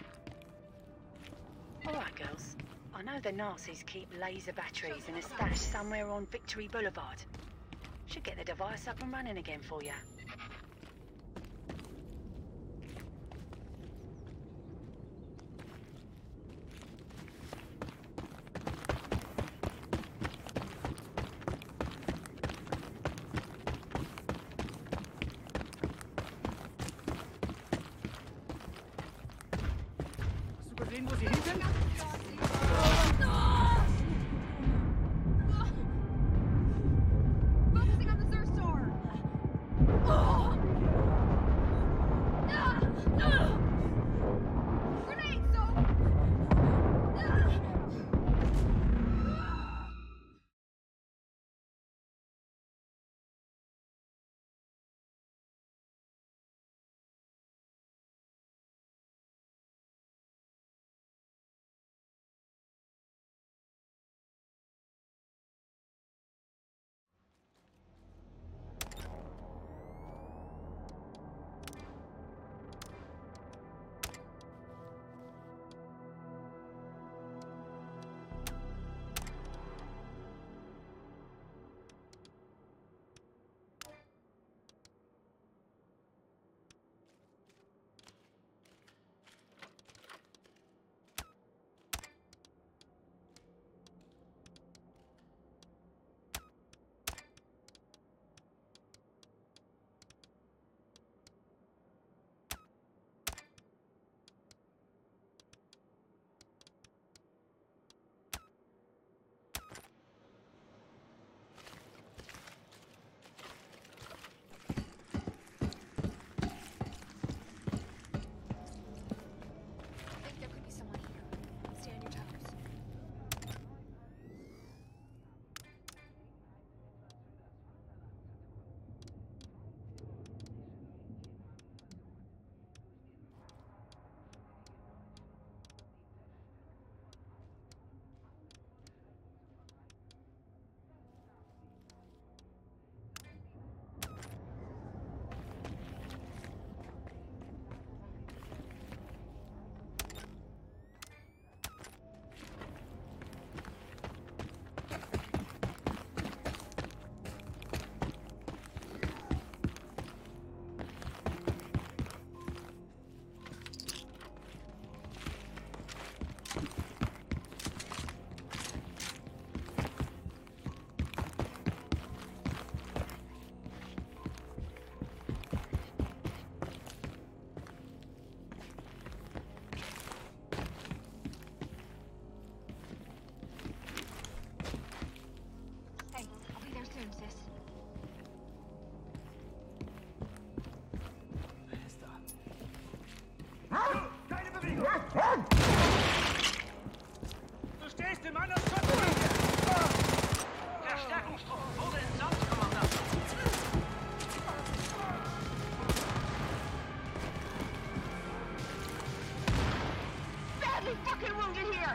All right, girls. I know the Nazis keep laser batteries in a stash somewhere on Victory Boulevard. Should get the device up and running again for you. Sehen, wo sie hin sind? Du stehst in meiner Schutzlinie! Verstärkungstruppen wurde entsorgt, Kommandant. Badly fucking wounded here!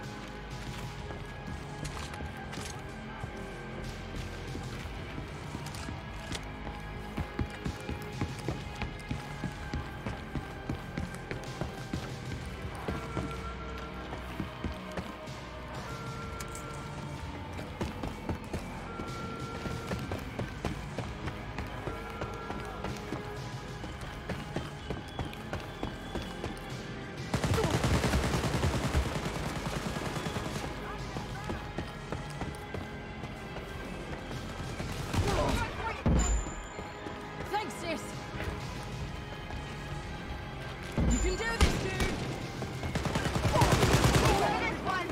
Thanks, sis. You can do this, dude. This one!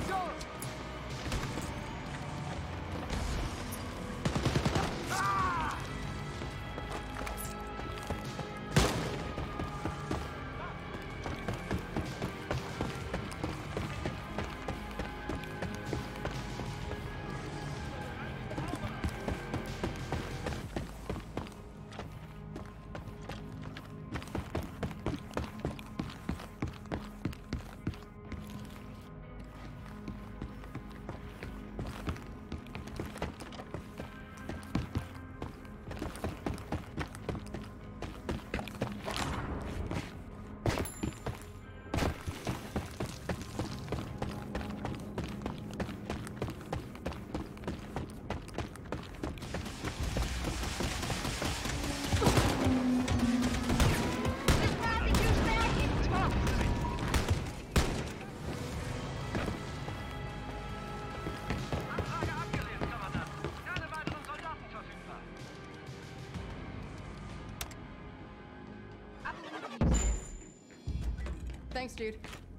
Anfrage abgelehnt, Kommandant. Keine weiteren Soldaten verfügbar. Thanks, dude.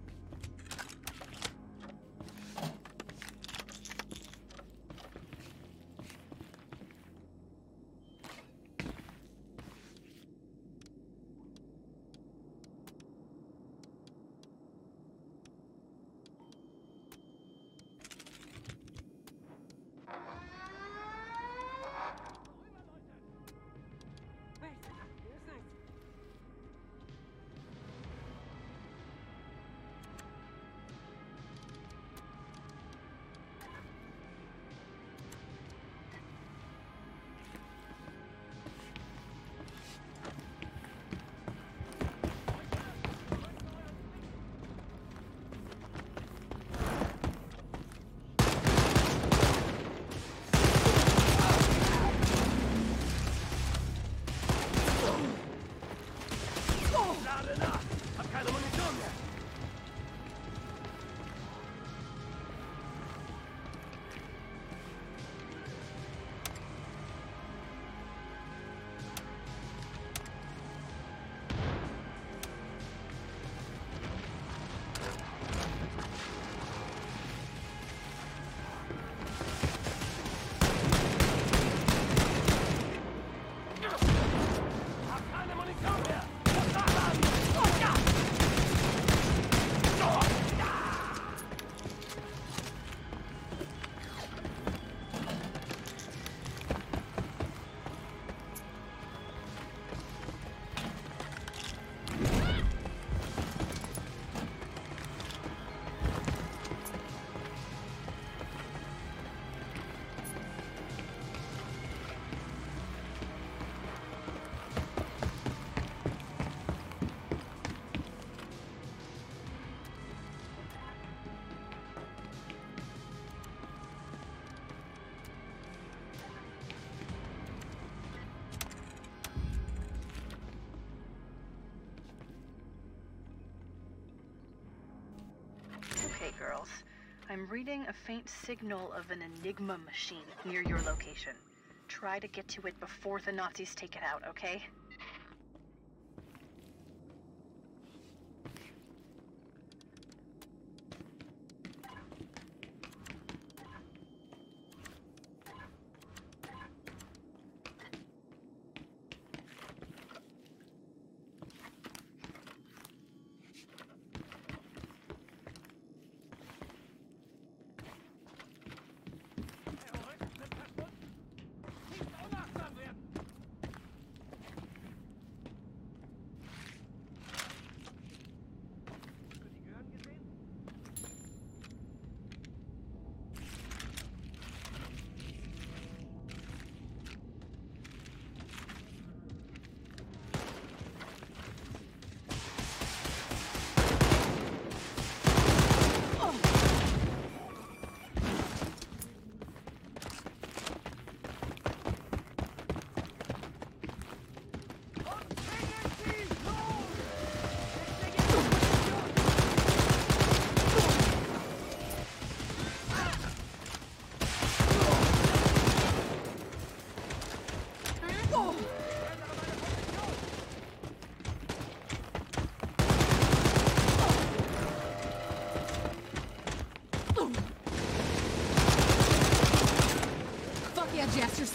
Okay, girls. I'm reading a faint signal of an Enigma machine near your location. Try to get to it before the Nazis take it out, okay?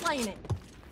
playing it.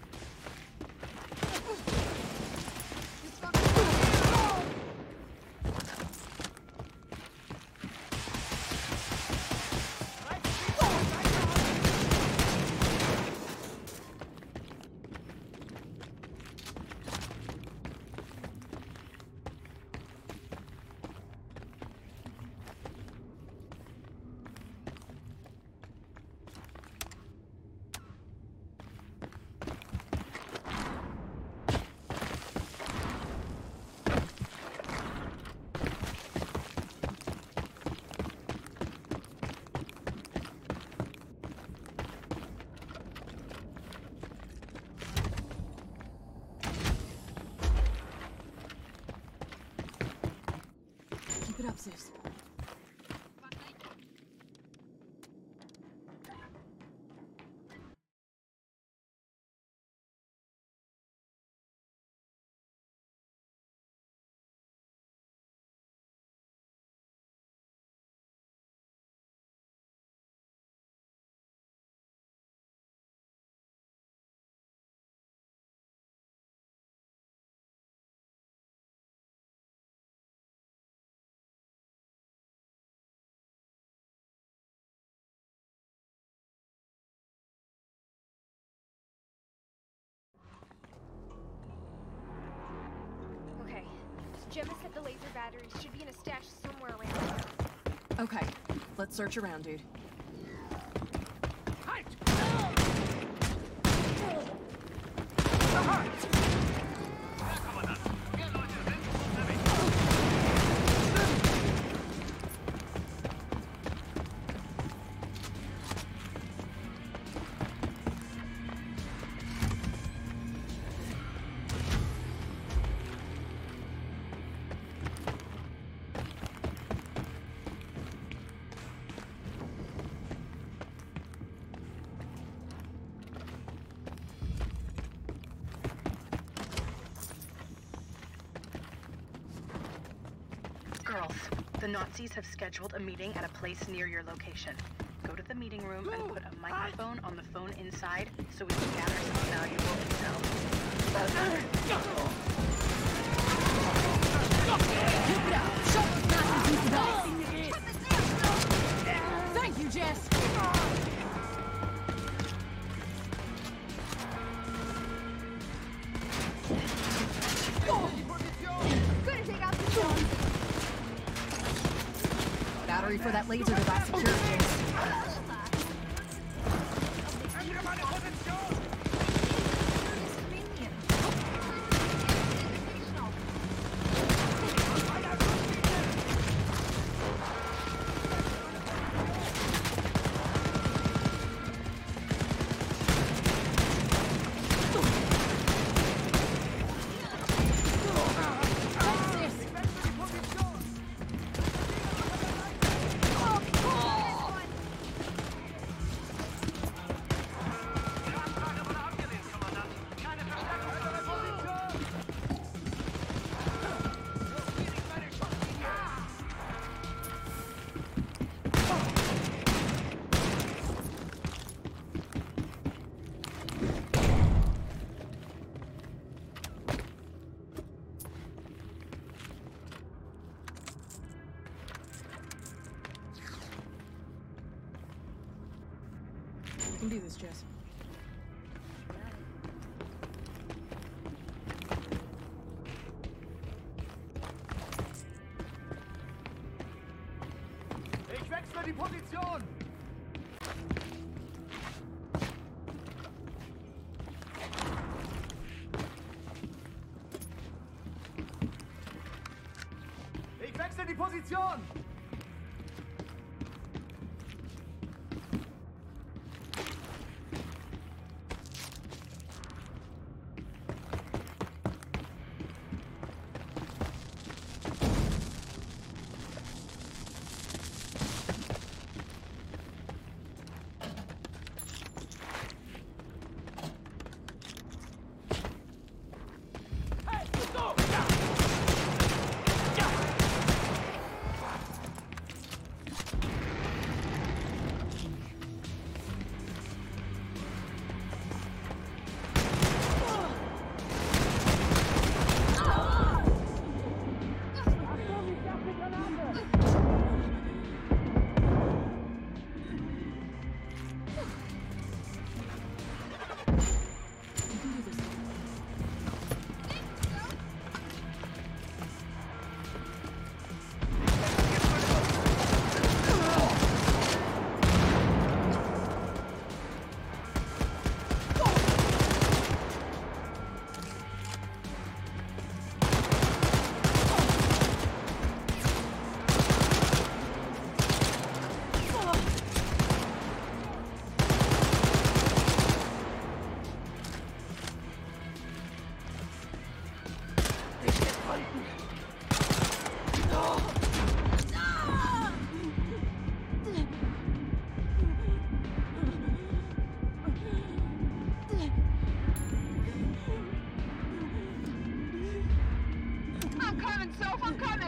Keep it up, sis. Okay. Gemma said the laser batteries should be in a stash somewhere around here. Okay, let's search around, dude. Girls, the Nazis have scheduled a meeting at a place near your location. Go to the meeting room and put a microphone on the phone inside so we can gather some valuable intel. Keep it up! Show those Nazis who's the boss! Thank you, Jess! Gonna take out the door. Battery for that laser device secured, Jess. You can do this, Jess. Ich wechsle die Position! Ich wechsle die Position!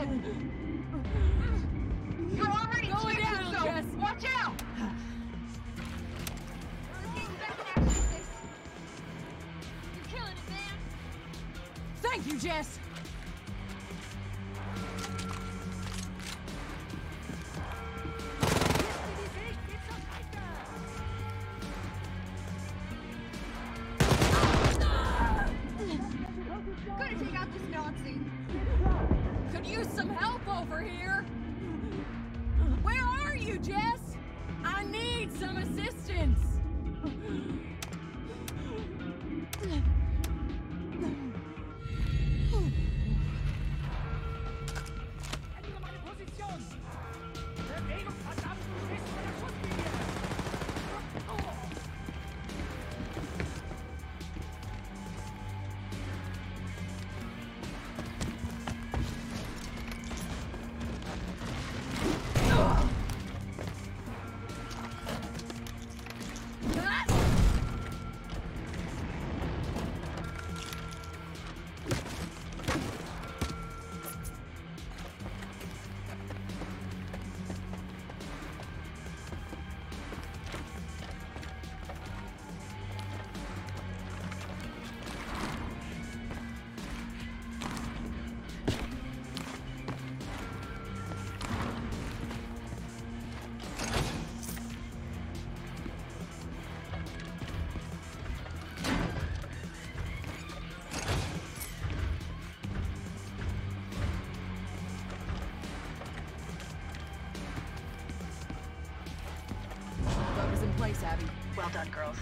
You're already going down, so Jess. Watch out! You're killing it, man. Thank you, Jess. Gotta take out this Nazi. Could use some help over here. Where are you, Jess? I need some assistance. Ändere meine Position! Bewegung, verdammt! Du stehst vor der Schusslinie! Bug is in place, Abby. Well done, girls.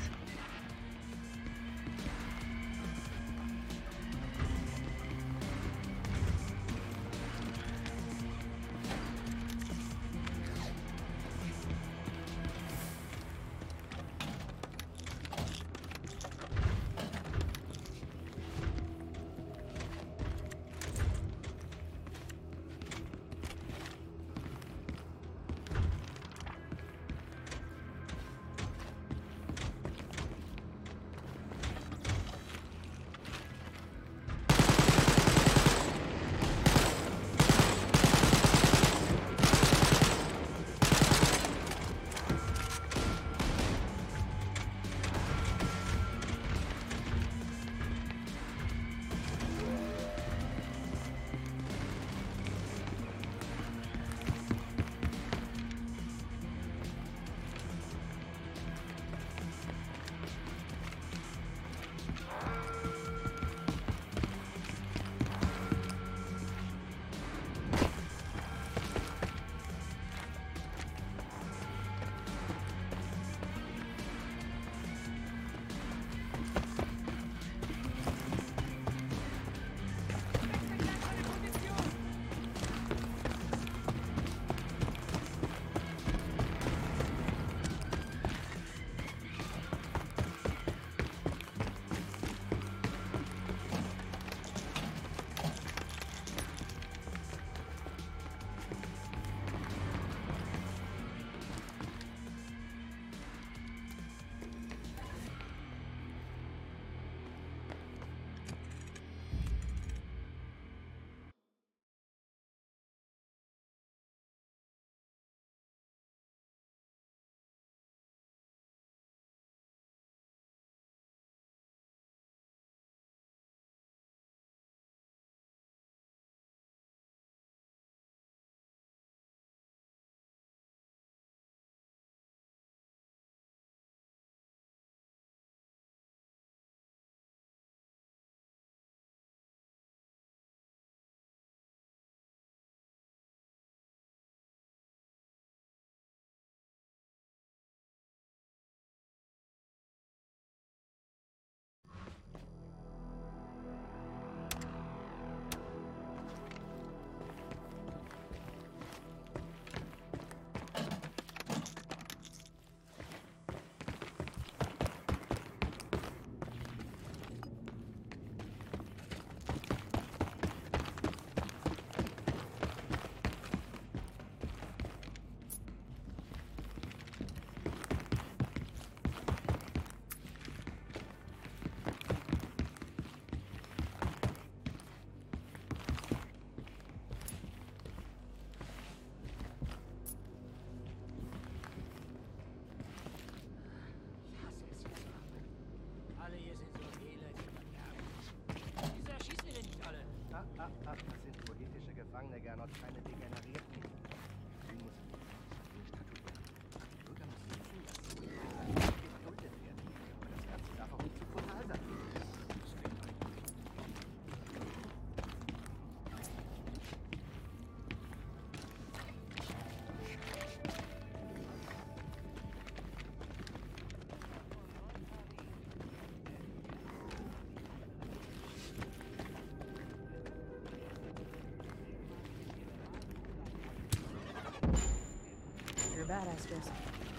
badass, Jess.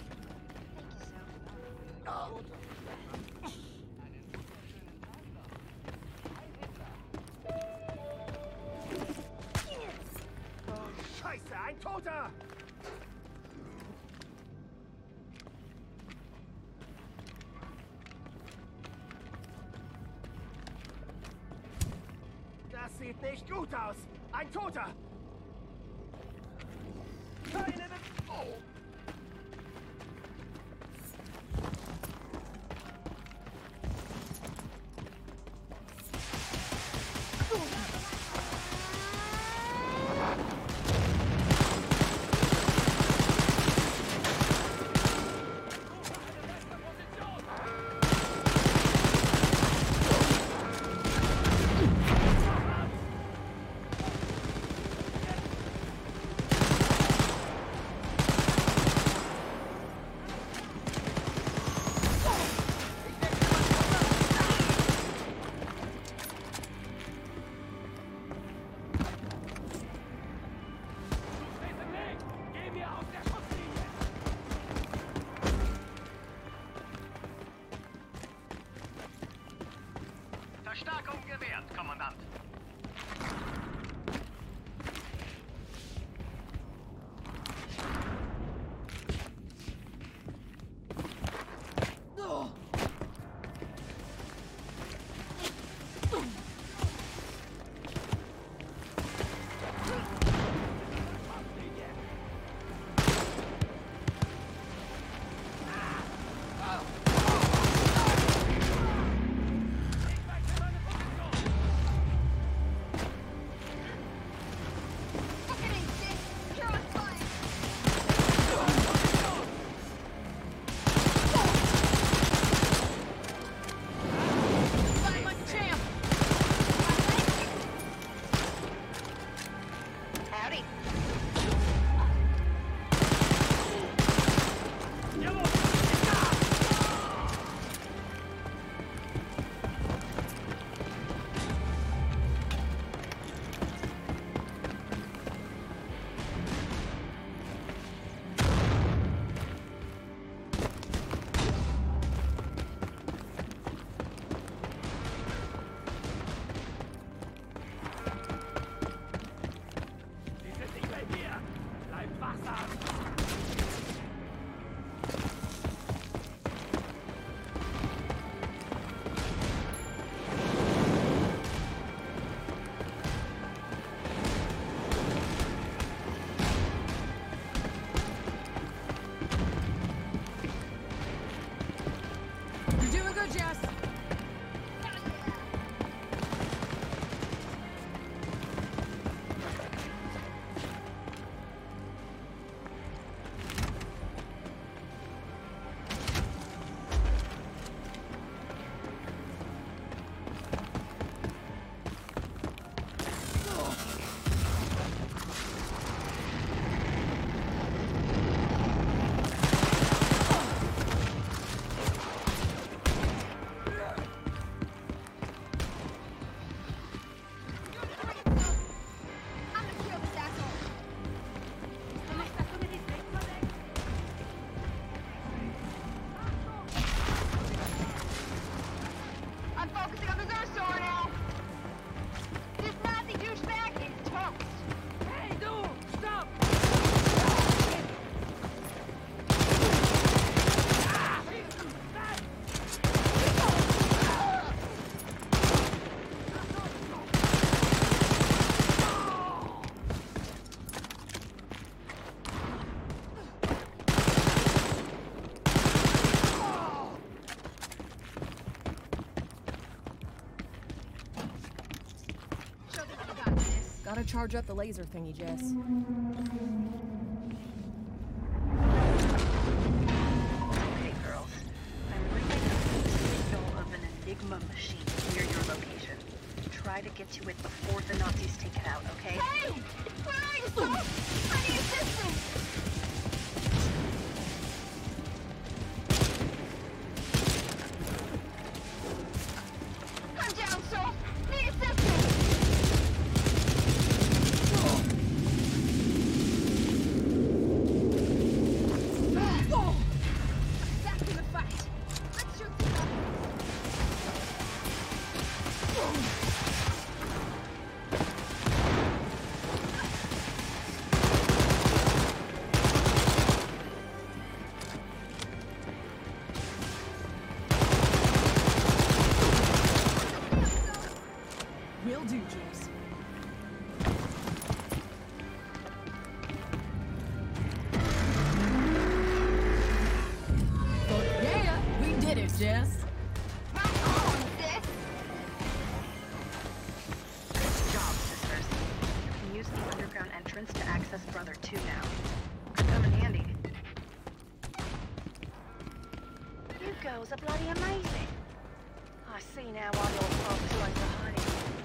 Oh, Scheiße, ein Toter! Das sieht nicht gut aus! Ein Toter! Keine Oh! Verstärkung gewährt, Kommandant. Gotta charge up the laser thingy, Jess. Okay, girls. I'm bringing up the signal of an Enigma machine near your location. Try to get to it before the Nazis take it out, okay? Hey! Where are you, Soph? I need assistance! Come down, Soph! Need assistance! Jess. Good job, sisters. You can use the underground entrance to access Brother 2 now. Could come in handy. You girls are bloody amazing. I see now why your folks like to hide.